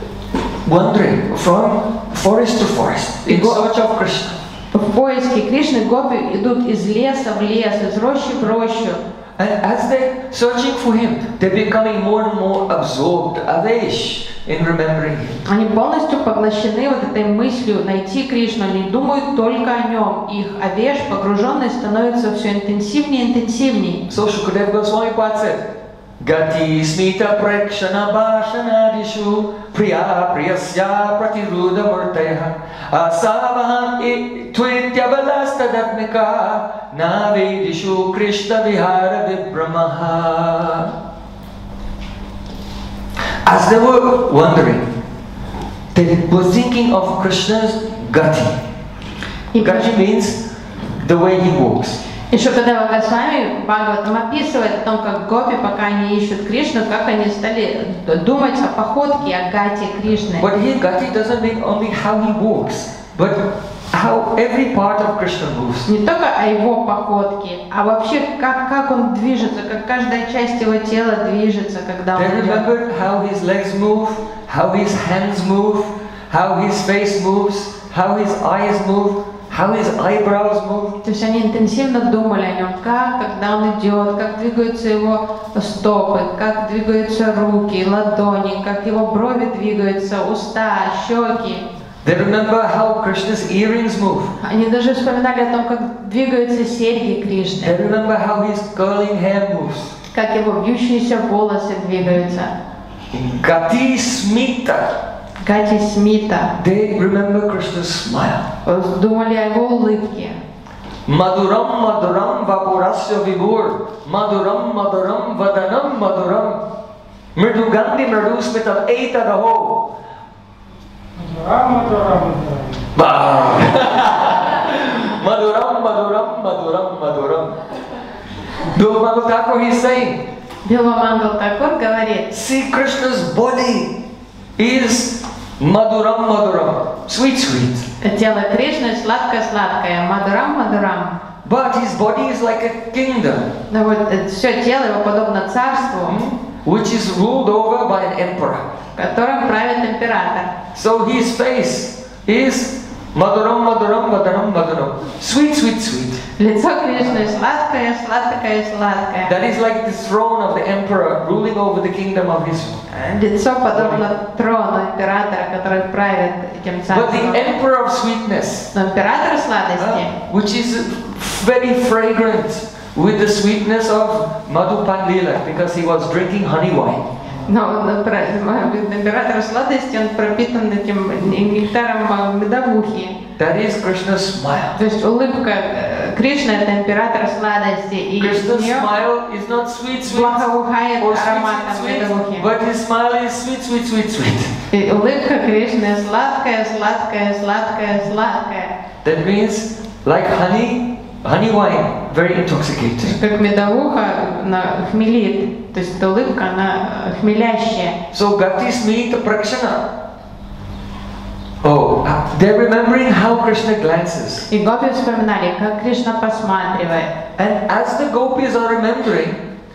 wandering from forest to forest in search of Krishna. В поиске Кришны гопи идут из леса в лес, из рощи в рощу. And as they're searching for him, they're becoming more and more absorbed, avesh, in remembering him. Они полностью поглощены вот этой мыслью найти Кришну, они думают только о нем. Их авеш, погруженность, становится все интенсивнее и интенсивнее. So Shukadeva Goswami Pad said, Gati smita prekshana bhashanadishu priya priyasya pratiruda murtaya asavaham ittvitya balastadapnika navedishu krishna vihara vibramaha. As they were wondering, they were thinking of Krishna's gati. И Gati means the way he walks. И Шукадева Госвами Бхагаватам описывает о том, как гопи, пока они ищут Кришну, как они стали думать о походке, о гате Кришны. But here gati doesn't mean only how he walks, but how every part of Krishna moves. Не только о его походке, а вообще как, как он движется, как каждая часть его тела движется, когда он They идет. remember how his legs move, how his hands move, how his face moves, how his eyes move, how his eyebrows move. То есть они интенсивно думали о нем, как, когда он идет, как двигаются его стопы, как двигаются руки, ладони, как его брови двигаются, уста, щеки. They remember how Krishna's earrings move. Они даже вспоминали о том, как двигаются серьги They Кришны, remember how his curling hair moves. как его вьющиеся волосы двигаются. Gati smita. Гати Смита. They remember Krishna's smile. Думали о его улыбке. Maduram maduram vapurasya vibur. Maduram maduram vadanam maduram. Mridu gandhi mridu smitam etadaho. Bah. Maduram maduram maduram maduram. Bilvamal Thakur, he's saying, Билвамангал Такур говорит, see Krishna's body is maduram maduram, sweet sweet. тело Кришны сладкое-сладкое, мадурам, мадурам. But his body is like a kingdom, Но вот все тело его подобно царству, which is ruled over by an emperor. которым правит император. So his face is maduram maduram maduram maduram, sweet sweet sweet. Лицо Кришны сладкое, сладкое, сладкое. That is like the throne of the emperor ruling over the kingdom of his. Лицо подобно трону императора, который правит этим But царством. the emperor of sweetness, Но император сладости, uh, which is very fragrant with the sweetness of Madhupandila, because he was drinking honey wine. но он про- император сладости, он пропитан этим нектаром медовухи. That is Krishna's smile. То есть улыбка э, Кришны это император сладости, и из Krishna's нее smile is not sweet, sweet, благоухает or sweet, ароматом sweet, sweet, медовухи. but his smile is sweet, sweet, sweet, sweet. И улыбка Кришны сладкая, сладкая, сладкая, сладкая. That means like honey honey wine, very intoxicating. Как медовуха на хмелит, то есть эта улыбка, она хмелящая. So Gati Smita Prakshana. Oh, they're remembering how Krishna glances. И гопи вспоминали, как Кришна посматривает. And as the gopis are remembering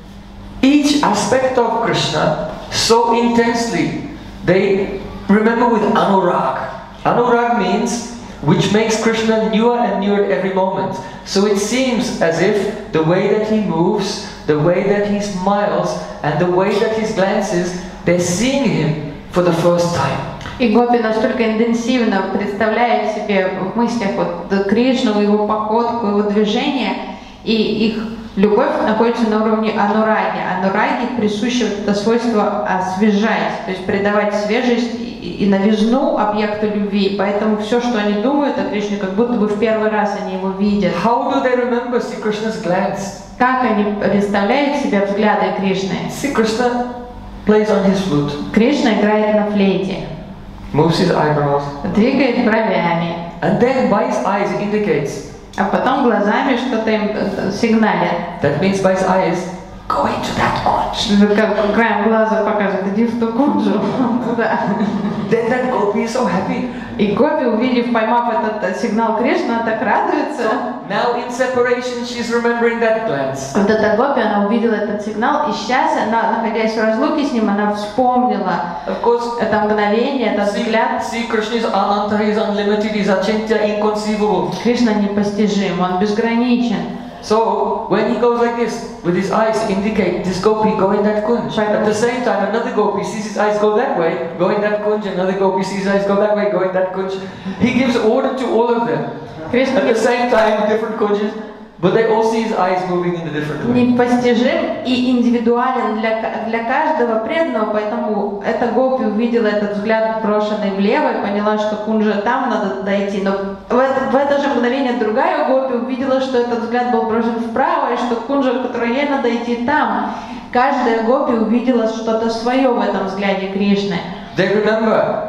each aspect of Krishna so intensely, they remember with anurag. Anurag means which makes Krishna newer and newer at every moment. So it seems as if the way that he moves, the way that he smiles, and the way that he glances, they're seeing him for the first time. И гопи настолько интенсивно представляют себе в мыслях вот Кришну, его походку, его движение, и их любовь находится на уровне анураги. Анураги присуще вот это свойство освежать, то есть придавать свежесть и, и новизну объекту любви. Поэтому все, что они думают о Кришне, как будто бы в первый раз они его видят. How do they remember Sri Krishna's glance? Как они представляют себе взгляды Кришны? Sri Krishna plays on his flute. Кришна играет на флейте, Moves his eyebrows. двигает бровями, And then by his eyes indicates. а потом глазами что-то им сигналит. That means by his eyes, go into that conch. Как краем глаза показывает, иди в ту кунжу, туда. Then that gopi is so happy. И гопи, увидев, поймав этот сигнал Кришны, она так радуется. Now in separation, she's remembering that glance. Вот эта гопи, она увидела этот сигнал, и сейчас, она, находясь в разлуке с ним, она вспомнила Of course, это мгновение, этот see, взгляд. see Krishna is ananta, he is unlimited, he is achintya, inconceivable. Кришна непостижим, он безграничен. So when he goes like this, with his eyes indicate this gopi go in that kunj. At the same time, another gopi sees his eyes go that way, go in that kunj. Another gopi sees his eyes go that way, go in that kunj. He gives order to all of them. Кришна At the same time, different kunjas, but they all see his eyes moving in a different way. непостижим и индивидуален для, для каждого преданного, поэтому эта гопи увидела этот взгляд брошенный влево и поняла, что кунжа там надо дойти. Но в это, в это же мгновение другая гопи увидела, что этот взгляд был брошен вправо, и что кунжа, в которой ей надо идти там. Каждая гопи увидела что-то свое в этом взгляде Кришны. They remember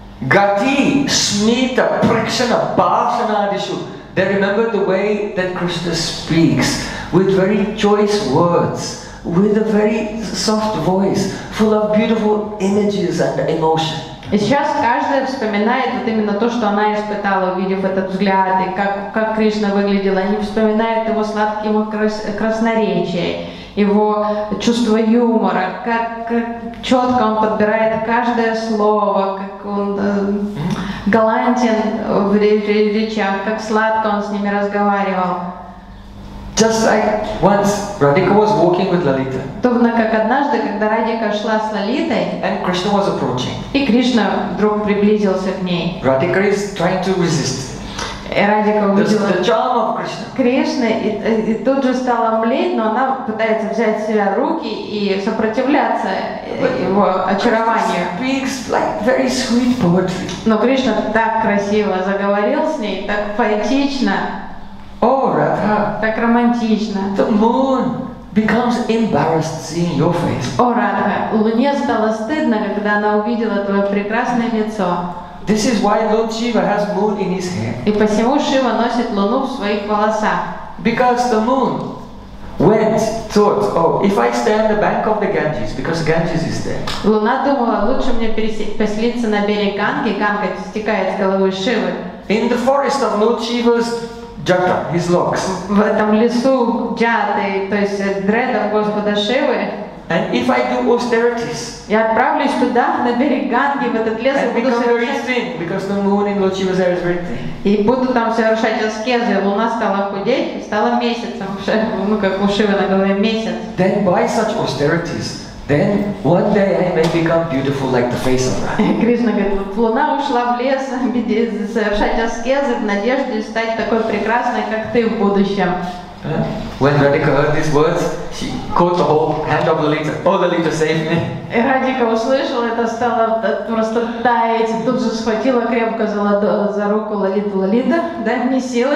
Gati, Smita, Prakshana, Bhasanadishu. They remember the way that Krishna speaks with very choice words, with a very soft voice, full of beautiful images and emotion. И сейчас каждая вспоминает вот именно то, что она испытала, увидев этот взгляд, и как, как Кришна выглядел. Они вспоминают его сладкие его крас, красноречие, его чувство юмора, как, как четко он подбирает каждое слово, как он э, галантен в речах, как сладко он с ними разговаривал. Just like once Radhika was walking with Lalita, Ровно как однажды, когда Радика шла с Лалитой, and Krishna was approaching. и Кришна вдруг приблизился к ней. Radhika is trying to resist. И Радика The, увидела the charm of Krishna. Кришны, и, и тут же стала млеть, но она пытается взять себя в руки и сопротивляться его очарованию. Speaks like very sweet poetry. Но Кришна так красиво заговорил с ней, так поэтично, Oh Radha, так романтично. the moon becomes embarrassed seeing your face. О, Радха, Луне стало стыдно, когда она увидела твое прекрасное лицо. This is why Lord Shiva has moon in his hair. И посему Шива носит Луну в своих волосах. Because the moon went, thought, oh, if I stay on the bank of the Ganges, because Ganges is there. Луна думала, лучше мне пересе- поселиться на берег Ганги, Ганга стекает с головы Шивы. In the forest of Lord Shiva's jata, his locks. В этом лесу джаты, то есть дредов Господа Шивы. And if I do austerities, Я отправлюсь туда, на берег Ганги, в этот лес, and и буду become very совершать, thin, because the moon in Lord Shiva's hair is very thin. и буду там совершать аскезы. Луна стала худеть и стала месяцем, ну как у Шивы на голове месяц. Then by such austerities, then one day I may become beautiful like the face of Radha. Кришна говорит, вот Луна ушла в лес совершать аскезы в надежде стать такой прекрасной, как ты в будущем. Uh, When Radhika heard these words, she caught the whole hand of Lalita. Oh, Lalita, save me. И Радика услышала это, стала просто таять, и тут же схватила крепко за, ладо, за руку Лалиту. Лалита, дай мне силы.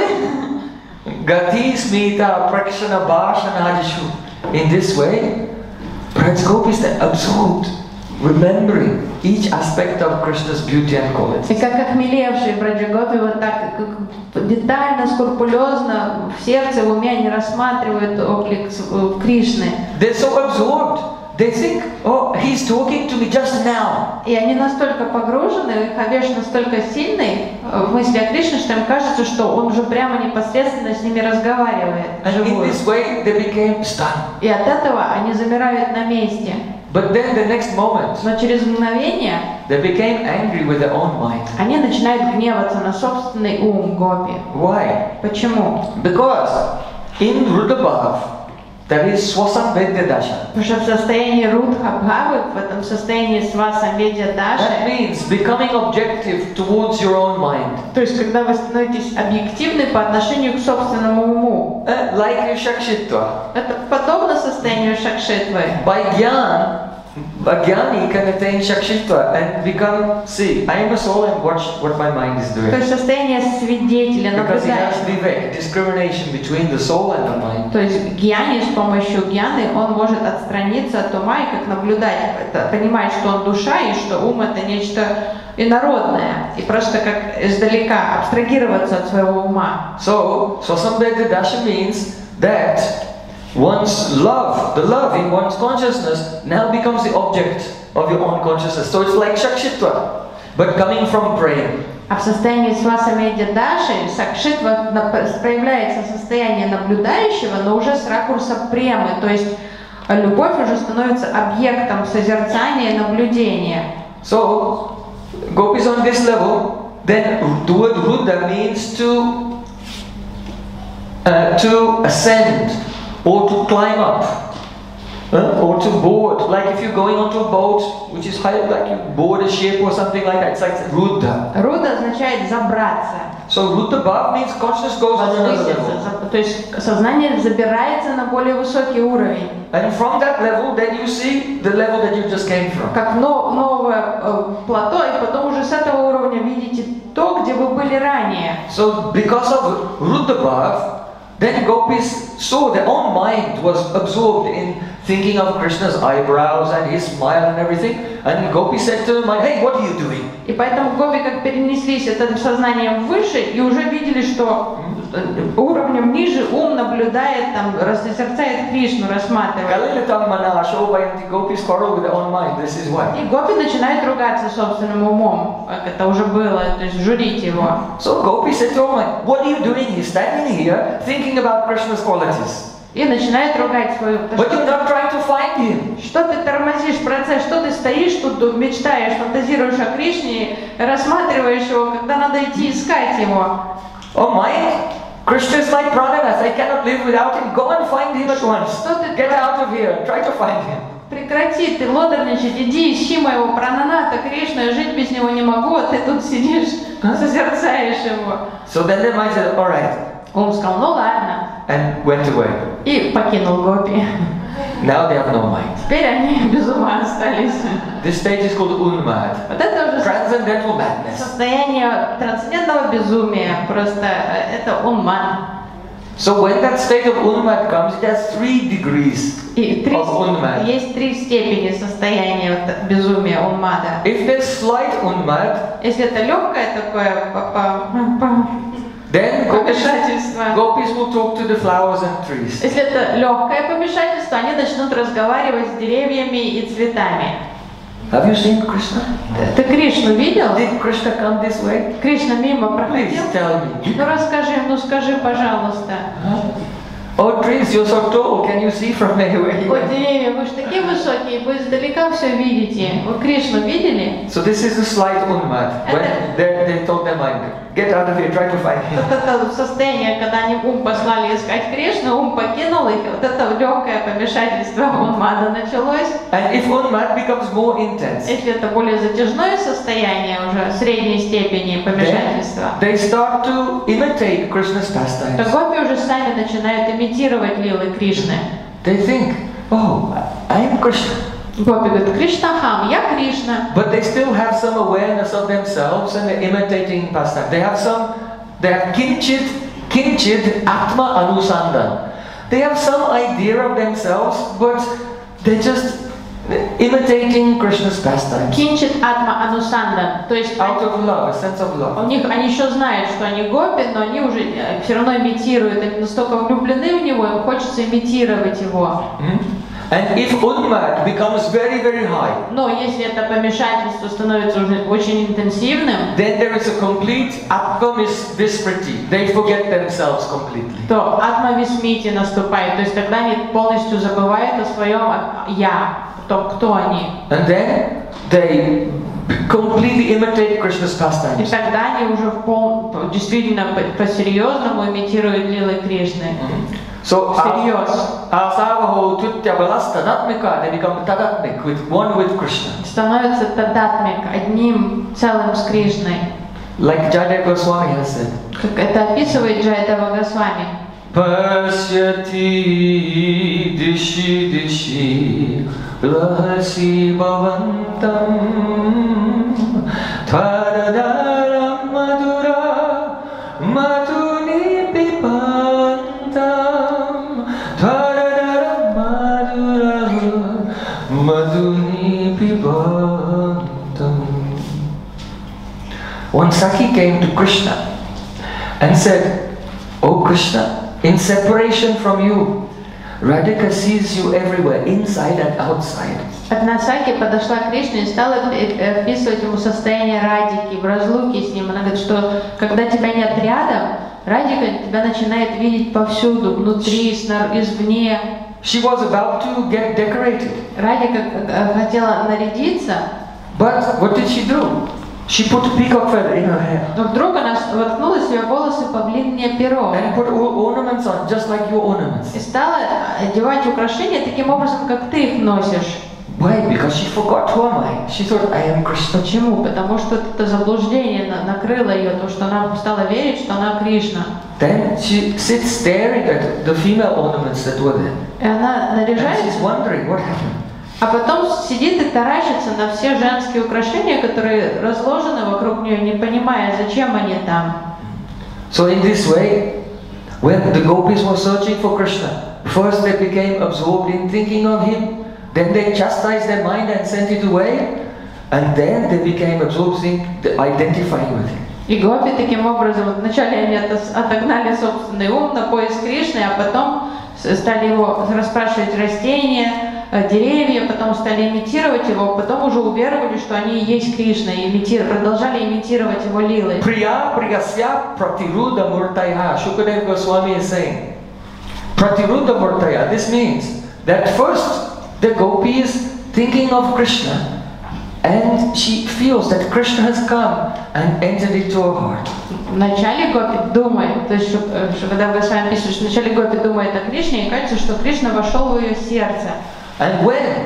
Gati Smita Prakshana Bhashana Hadishu. In this way, Braj Gopis are absorbed remembering each aspect of Krishna's beauty and И qualities. как охмелевшие браджа Гопи вот так как детально, скрупулезно в сердце, в уме они рассматривают облик с- Кришны. They're so absorbed. They think, oh, he's talking to me just now. И они настолько погружены, их авеш настолько сильный э, в мысли о Кришне, что им кажется, что он уже прямо непосредственно с ними разговаривает. And in вживую. this way, they became stunned. И от этого они замирают на месте. But then the next moment, Но через мгновение they became angry with their own mind. они начинают гневаться на собственный ум Гопи. Why? Почему? Because in Rudabhav, there is Swasamvedya Dasha. Потому что в состоянии Рудха Бхавы, в этом состоянии Сваса Ведья That Даши, means becoming objective towards your own mind. то есть когда вы становитесь объективны по отношению к собственному уму. Uh, like Shakshitva. Это подобно состоянию Шакшитвы. By Gyan, a Gyani can attain Shakshitva and become, see, I am a soul and watch what my mind is То doing. есть состояние свидетеля, Because he has наблюдающего. vivek, discrimination between the soul and the mind. То есть гьяни, с помощью гьяны он может отстраниться от ума и как наблюдать, это, понимать, что он душа и что ум это нечто инородное. И просто как издалека абстрагироваться от своего ума. So, Swasamvedya Dasha means that one's love, the love in one's consciousness now becomes the object of your own consciousness. So it's like Shakshitva, but coming from praying. А в состоянии Сваса Медья Даши Сакшитва на- проявляется состояние наблюдающего, но уже с ракурса премы, то есть а любовь уже становится объектом созерцания и наблюдения. So, gopis on this level, then the word Rudra means to, uh, to ascend or to climb up. uh, or to board, like if you're going onto a boat which is high, like you board a ship or something like that, it's like Rudra. Руда означает забраться, So Rudra Bhav means consciousness goes on another level. возвыситься, за- то есть сознание забирается на более высокий уровень, And from that level, then you see the level that you just came from. как но- новое э, плато, и потом уже с этого уровня видите то, где вы были ранее. So because of Rudra Bhav, then gopis saw their own mind was absorbed in thinking of Krishna's eyebrows and his smile and everything. And gopi said to the mind, hey, what are you doing? И поэтому гопи как перенеслись этим сознанием выше и уже видели, что э, уровнем ниже ум наблюдает, там, созерцает Кришну, рассматривает. Kalilitam mana shobhayanti gopis quarrel with their own mind. This is why. И гопи начинают ругаться собственным умом, как это уже было, то есть журить его. So gopi said to her mind, what are you doing here? Standing here thinking about Krishna's qualities. И начинает ругать свою... But you're not trying to find him. Что ты тормозишь процесс, что ты стоишь тут, мечтаешь, фантазируешь о Кришне, рассматриваешь его, когда надо идти искать его. Oh mind, Krishna is my prananath. I cannot live without him. Go and find him at once. Что ты Get out of here. Try to find him. Прекрати, ты лодорничать, иди ищи моего прананата Кришну, я жить без него не могу, а ты тут сидишь, созерцаешь его. So then the mind said, all right, Он сказал, ну ладно, and went away. и покинул гопи. Now they have no mind. Теперь они без ума остались. This stage is called unmad, Вот это уже transcendental madness. состояние трансцендентного безумия, просто э, это умман. So when that state of unmad comes, it has three degrees И три, of unmad. есть три степени состояния вот, безумия уммада. If there's slight unmad, Если это легкое такое по- по- по- then gopis, помешательство, gopis will talk to the flowers and trees. если это легкое помешательство, они начнут разговаривать с деревьями и цветами. Have you seen Krishna? Ты Кришну видел? Did Krishna come this way? Кришна мимо Please проходил? tell me. Ну расскажи, ну скажи, пожалуйста. Oh trees, you're so tall. Can you see from anywhere you Ой, went? деревья, вы же такие высокие, вы издалека все видите. Вы Кришну видели? So this is the slight unmad. When they, they told their mind, get out of here, try to find him. Вот это состояние, когда они ум послали искать Кришну, ум покинул их, вот это легкое помешательство уммада началось. And if unmad becomes more intense, Если это более затяжное состояние, уже средней степени помешательства, then they start to imitate Krishna's то pastimes. гопи уже сами начинают имитировать лилы Кришны. They think, oh, I am Krishna. Гопи говорят, Кришнахам, я Кришна. But they still have some awareness of themselves and they're imitating pastime. They have some, they have kinchit, kinchit atma anusandan. They have some idea of themselves, but they just imitating Krishna's pastimes. Кинчит атма анусанда. То есть Out of love, a sense of love. у них, они еще знают, что они гопи, но они уже все равно имитируют. Они настолько влюблены в него, им хочется имитировать его. Hmm? And if unmad becomes very, very high, Но если это помешательство становится уже очень интенсивным, then there is a complete atma-vispriti. They forget themselves completely. то атма-висмити наступает. То есть тогда они полностью забывают о своем «я», о том, кто они. And then they completely imitate Krishna's И pastimes. тогда они уже в пол, действительно по-серьезному имитируют лилы Кришны. So Serious. asavaho tutya balastanatmika, they become tadatmik, with one with Krishna. Становится тадатмик, одним целым с Кришной. Like Jaya Goswami has said. Как это описывает Джайдава Госвами. Pasyati dishi dishi lahasi bhavantam Tadadaram madura maduni pipantam Tadadaram madura maduni pipantam. One Sakhi came to Krishna and said, "Oh Krishna, in separation from you, Radhika sees you everywhere, inside and outside. Одна Саки подошла к Кришне и стала описывать ему состояние Радики в разлуке с ним. Она говорит, что когда тебя нет рядом, Радика тебя начинает видеть повсюду, внутри, снаружи, извне. She was about to get decorated. Радика хотела нарядиться, But what did she do? She put a peacock feather in her hair но вдруг она воткнула себе в волосы павлинье перо and put all ornaments on, just like your ornaments. и стала одевать украшения таким образом, как ты их носишь. Why? Because she forgot who am I. She thought I am Krishna. Почему? Потому что это заблуждение на- накрыло ее, то, что она стала верить, что она Кришна. Then she sits staring at the female ornaments that were there. И она And she's наряжается, wondering what happened. а потом сидит и таращится на все женские украшения, которые разложены вокруг нее, не понимая, зачем они там. So in this way, when the gopis were searching for Krishna, first they became absorbed in thinking of him, then they chastised their mind and sent it away, and then they became absorbed in identifying with him. И гопи таким образом, вот вначале они ото- отогнали собственный ум на поиск Кришны, а потом с- стали его расспрашивать растения, э, деревья, потом стали имитировать его, потом уже уверовали, что они и есть Кришна, и имити- продолжали имитировать его лилы. Priya Priyasya Pratiruddha Murtaya, Shukadeva Goswami is saying. Pratiruddha Murtaya, this means that first the gopi is thinking of Krishna, and she feels that Krishna has come and entered into her heart. Вначале гопи думает, то есть, что, э, что когда вы с вами пишете, что вначале гопи думает о Кришне, и кажется, что Кришна вошел в ее сердце. And when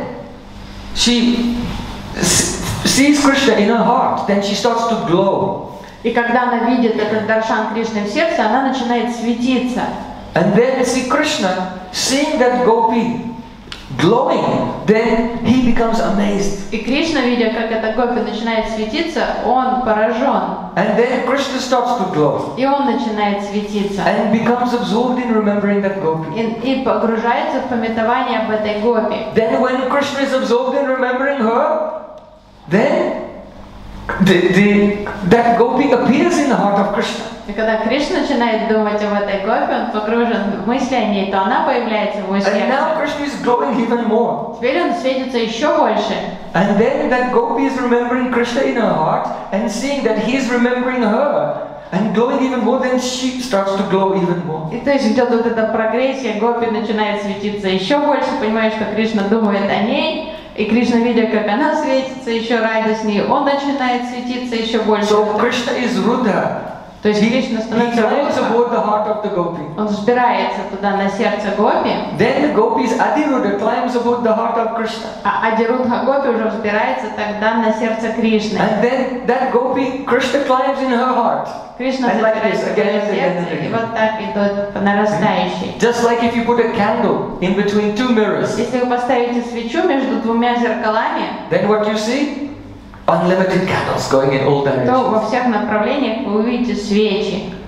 she s- sees Krishna in her heart, then she starts to glow. И когда она видит этот даршан Кришны в сердце, она начинает светиться. And then see Krishna seeing that gopi glowing, then he becomes amazed. И Кришна, видя, как эта гопи начинает светиться, он поражен. And then Krishna starts to glow И он начинает светиться. and becomes absorbed in remembering that gopi. И, и погружается в памятование об этой гопи. Then when Krishna is absorbed in remembering her, then the, the, that gopi appears in the heart of Krishna. И когда Кришна начинает думать об этой гопи, он погружен в мысли о ней, то она появляется в его And now сердце. Krishna is glowing even more. Теперь он светится еще больше. And then that gopi is remembering Krishna in her heart and seeing that he is remembering her and glowing even more, then she starts to glow even more. И то есть идет вот эта прогрессия, гопи начинает светиться еще больше, понимаешь, что Кришна думает о ней, и Кришна, видя, как она светится еще радостнее, он начинает светиться еще больше. So Krishna is Rudra. То есть He, Кришна he становится climbs Рудра, aboard the heart of the gopi. он взбирается туда на сердце гопи, Then the gopis Adiruddha climbs aboard the heart of Krishna. а Адирудха гопи уже взбирается тогда на сердце Кришны. And then that gopi, Krishna climbs in her heart. Кришна And like this, забирается в again ее and again and сердце, и again. вот так идет по нарастающей. Just like if you put a candle in between two mirrors, Если вы поставите свечу между двумя зеркалами, then what you see? Unlimited candles going in all то directions. во всех направлениях вы увидите свечи.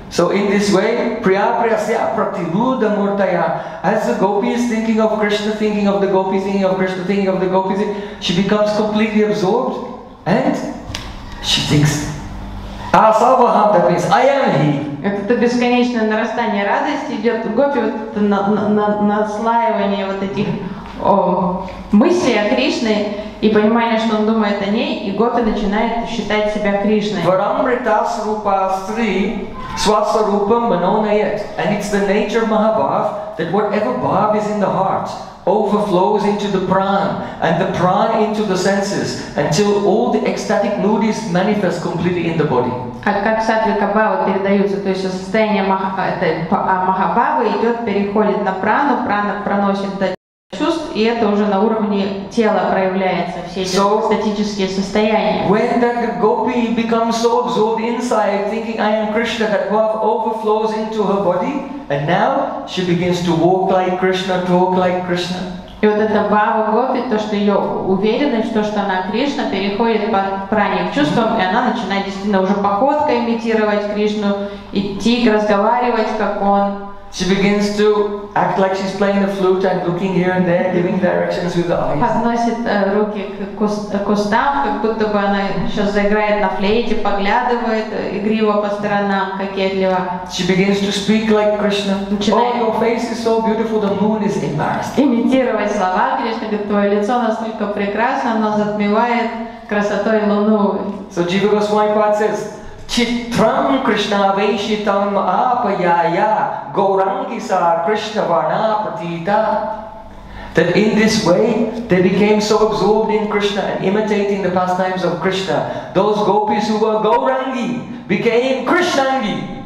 So in this way, Priya Priyasya Pratiruddha Murtaya, as the gopi is thinking of Krishna, thinking of the gopi, thinking of Krishna, thinking of the gopi, she becomes completely absorbed and she thinks, Asavaham, that means I am he. Это бесконечное нарастание радости идет в гопи, вот это на, на, на, наслаивание вот этих о, мыслей о Кришне и понимание, что он думает о ней, и гопи начинает считать себя Кришной. Varamrita Srupa Sri Swasarupam Manonayat. And it's the nature of Mahabhav that whatever bhav is in the heart overflows into the pran, and the pran into the senses, until all the ecstatic mood is manifest completely in the body. А как сатвика бхава передаются, то есть состояние махабхавы идет, переходит на прану, прана проносит до чувств, и это уже на уровне тела проявляется, все эти so, статические состояния. When that gopi becomes so absorbed inside, thinking I am Krishna, that bhav overflows into her body, and now she begins to walk like Krishna, talk like Krishna. И вот эта бхава гопи, то, что ее уверенность в том, что она Кришна, переходит по пране к чувствам, и она начинает действительно уже походкой имитировать Кришну, идти, разговаривать, как он. She begins to act like she's playing the flute and looking here and there, giving directions with the eyes. Подносит э, руки к куст, кустам, как будто бы она сейчас заиграет на флейте, поглядывает игриво по сторонам, кокетливо. She begins to speak like Krishna. Начинает Oh, your face is so beautiful, the moon is embarrassed. имитировать слова Кришны, говорит, твое лицо настолько прекрасно, оно затмевает красотой луну. So Jiva Goswami Pad says, Chitram Krishna Vaishitam Apayaya Gaurangisa Krishna Varna Pratita. That in this way they became so absorbed in Krishna and imitating the pastimes of Krishna. Those gopis who were Gaurangi became Krishnangi.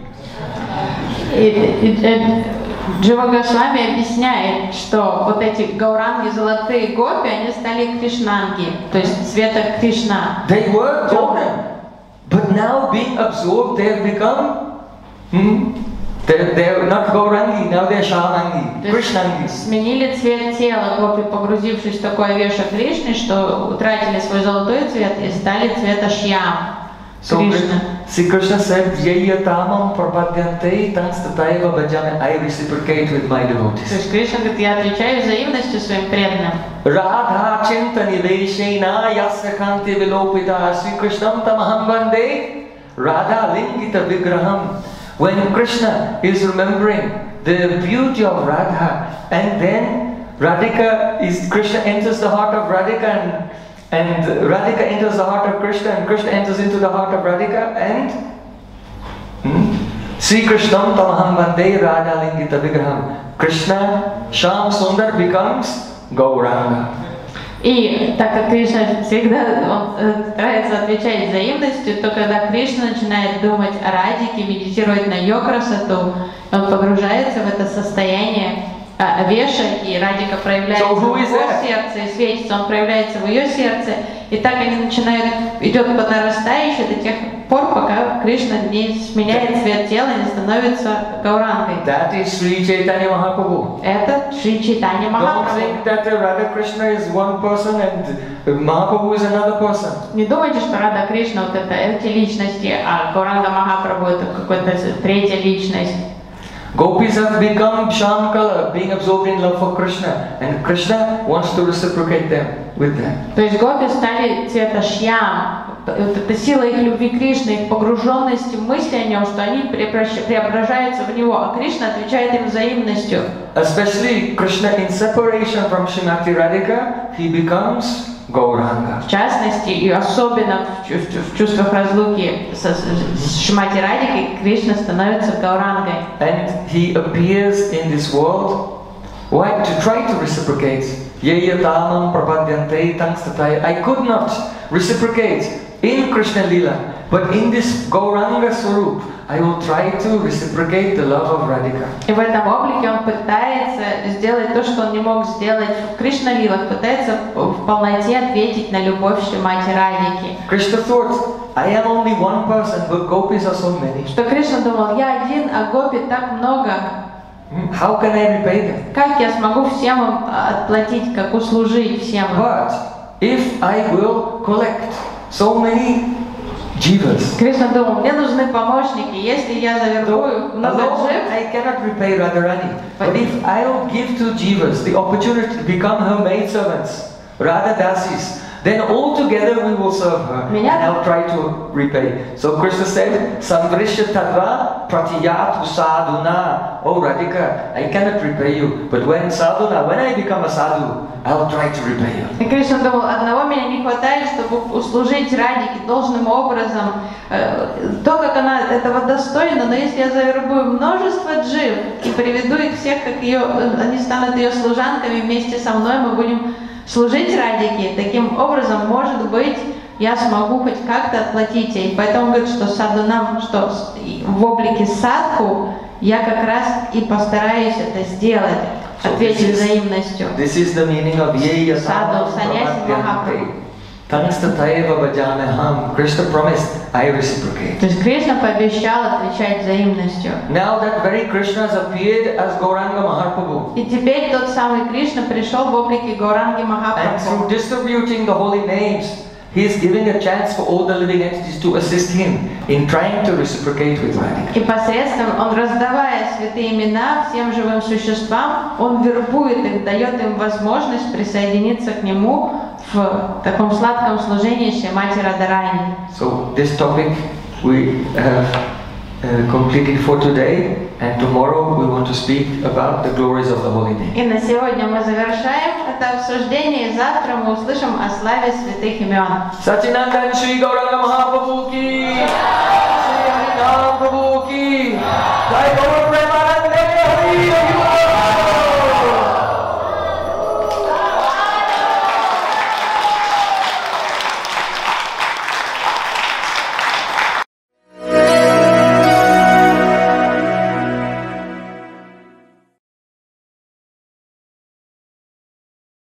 Джива Госвами объясняет, что вот эти гауранги, золотые гопи, они стали кришнанги, то есть цвета Кришна. They were golden. But now being absorbed, they have become, hmm, they're, they're not Gaurangi, now they're Shamangi, Krishnangi. Сменили цвет тела гопи, погрузившись в такое веша Кришны, что утратили свой золотой цвет и стали цвета Шьям. So Sri Krishna said, Yayatamam prapadyante tanstataiva bhajame, I reciprocate with my devotees. То есть Кришна говорит, я отвечаю взаимностью своим преданным. Radha chintani veshena yasya kanti vilopita Sri Krishnam tamaham bande Radha lingita vigraham. When Krishna is remembering the beauty of Radha, and then Radhika is, Krishna enters the heart of Radhika, and And Radhika enters the heart of Krishna, and Krishna enters into the heart of Radhika, and hmm, Sri Krishnam tamaham bande Radha lingita vigraham. Krishna, Sham Sundar becomes Gauranga. И так как Кришна всегда он, э, старается отвечать взаимностью, то когда Кришна начинает думать о Радике, медитировать на ее красоту, он погружается в это состояние э, веша, и Радика проявляется so в его сердце, и светится, он проявляется в ее сердце, и так они начинают, идет по нарастающей до тех пор, пока Кришна не сменяет цвет тела, не становится Гаурангой. That is Sri Chaitanya Mahaprabhu. Это Шри Чайтанья Don't Махапрабху. think that Radha Krishna is one person and Mahaprabhu is another person. Не думайте, что Рада Кришна вот это эти личности, а Гауранга Махапрабху это какая-то третья личность. Gopis have become Sham color, being absorbed in love for Krishna, and Krishna wants to reciprocate them with them. То есть гопи стали цвета Шьям. Вот эта сила их любви к Кришне, их погруженности в мысли о нем, что они преображаются в него, а Кришна отвечает им взаимностью. Especially Krishna in separation from Srimati Radhika, he becomes Gauranga. В частности, и особенно в, чувств, в чувствах разлуки со, с Шримати Радикой, Кришна становится Гаурангой. And he appears in this world, why? To try to reciprocate. Yayatamam prapadyante tangstatai. I could not reciprocate in Krishna Lila, but in this Gauranga Swarup, I will try to reciprocate the love of Radhika. И в этом облике он пытается сделать то, что он не мог сделать в Кришна-лилах, пытается в полноте ответить на любовь Шримати Радики. Krishna thought, I am only one person, but gopis are so many. Что Кришна думал, я один, а гопи так много. How can I repay them? Как я смогу всем им отплатить, как услужить всем им? But if I will collect so many jivas. Кришна думал, мне нужны помощники. Если я завербую много Alone, джив, I cannot repay Radharani. But if I will give to jivas the opportunity to become her maidservants, Radha Dasis, then all together we will serve her, and I'll try to repay. So Krishna said, Samvrisha Tadva Pratiyatu Sadhuna. Oh Radhika, I cannot repay you, but when sadhuna, when I become a sadhu, I'll try to repay you. и Кришна думал, одного меня не хватает, чтобы услужить Радике должным образом. Э, то, как она этого достойна, но если я завербую множество джив и приведу их всех, как ее, они станут ее служанками вместе со мной, мы будем служить Радике, таким образом, может быть, я смогу хоть как-то отплатить ей. Поэтому он говорит, что садхунам, что в облике садху я как раз и постараюсь это сделать, ответить взаимностью. This is the meaning of Yeya Sadhu, Sannyasi Mahaprabhu. Thanks to Taiva Bhajanaham, Krishna promised, I reciprocate. То есть Кришна пообещал отвечать взаимностью. Now that very Krishna has appeared as Gauranga Mahaprabhu. И теперь тот самый Кришна пришел в облике Гауранги And Махапрабху. through distributing the holy names, he is giving a chance for all the living entities to assist him in trying to reciprocate with Radhika. И посредством, он раздавая святые имена всем живым существам, он вербует их, дает им возможность присоединиться к нему в таком сладком служении Шримати Радharani. So this topic we have uh, completed for today, and tomorrow we want to speak about the glories of the holy name. И на сегодня мы завершаем это обсуждение, и завтра мы услышим о славе святых имен. Sachinandan Shri Gauranga Mahaprabhu ki, Shri Harinam Prabhu ki, Jai Gauranga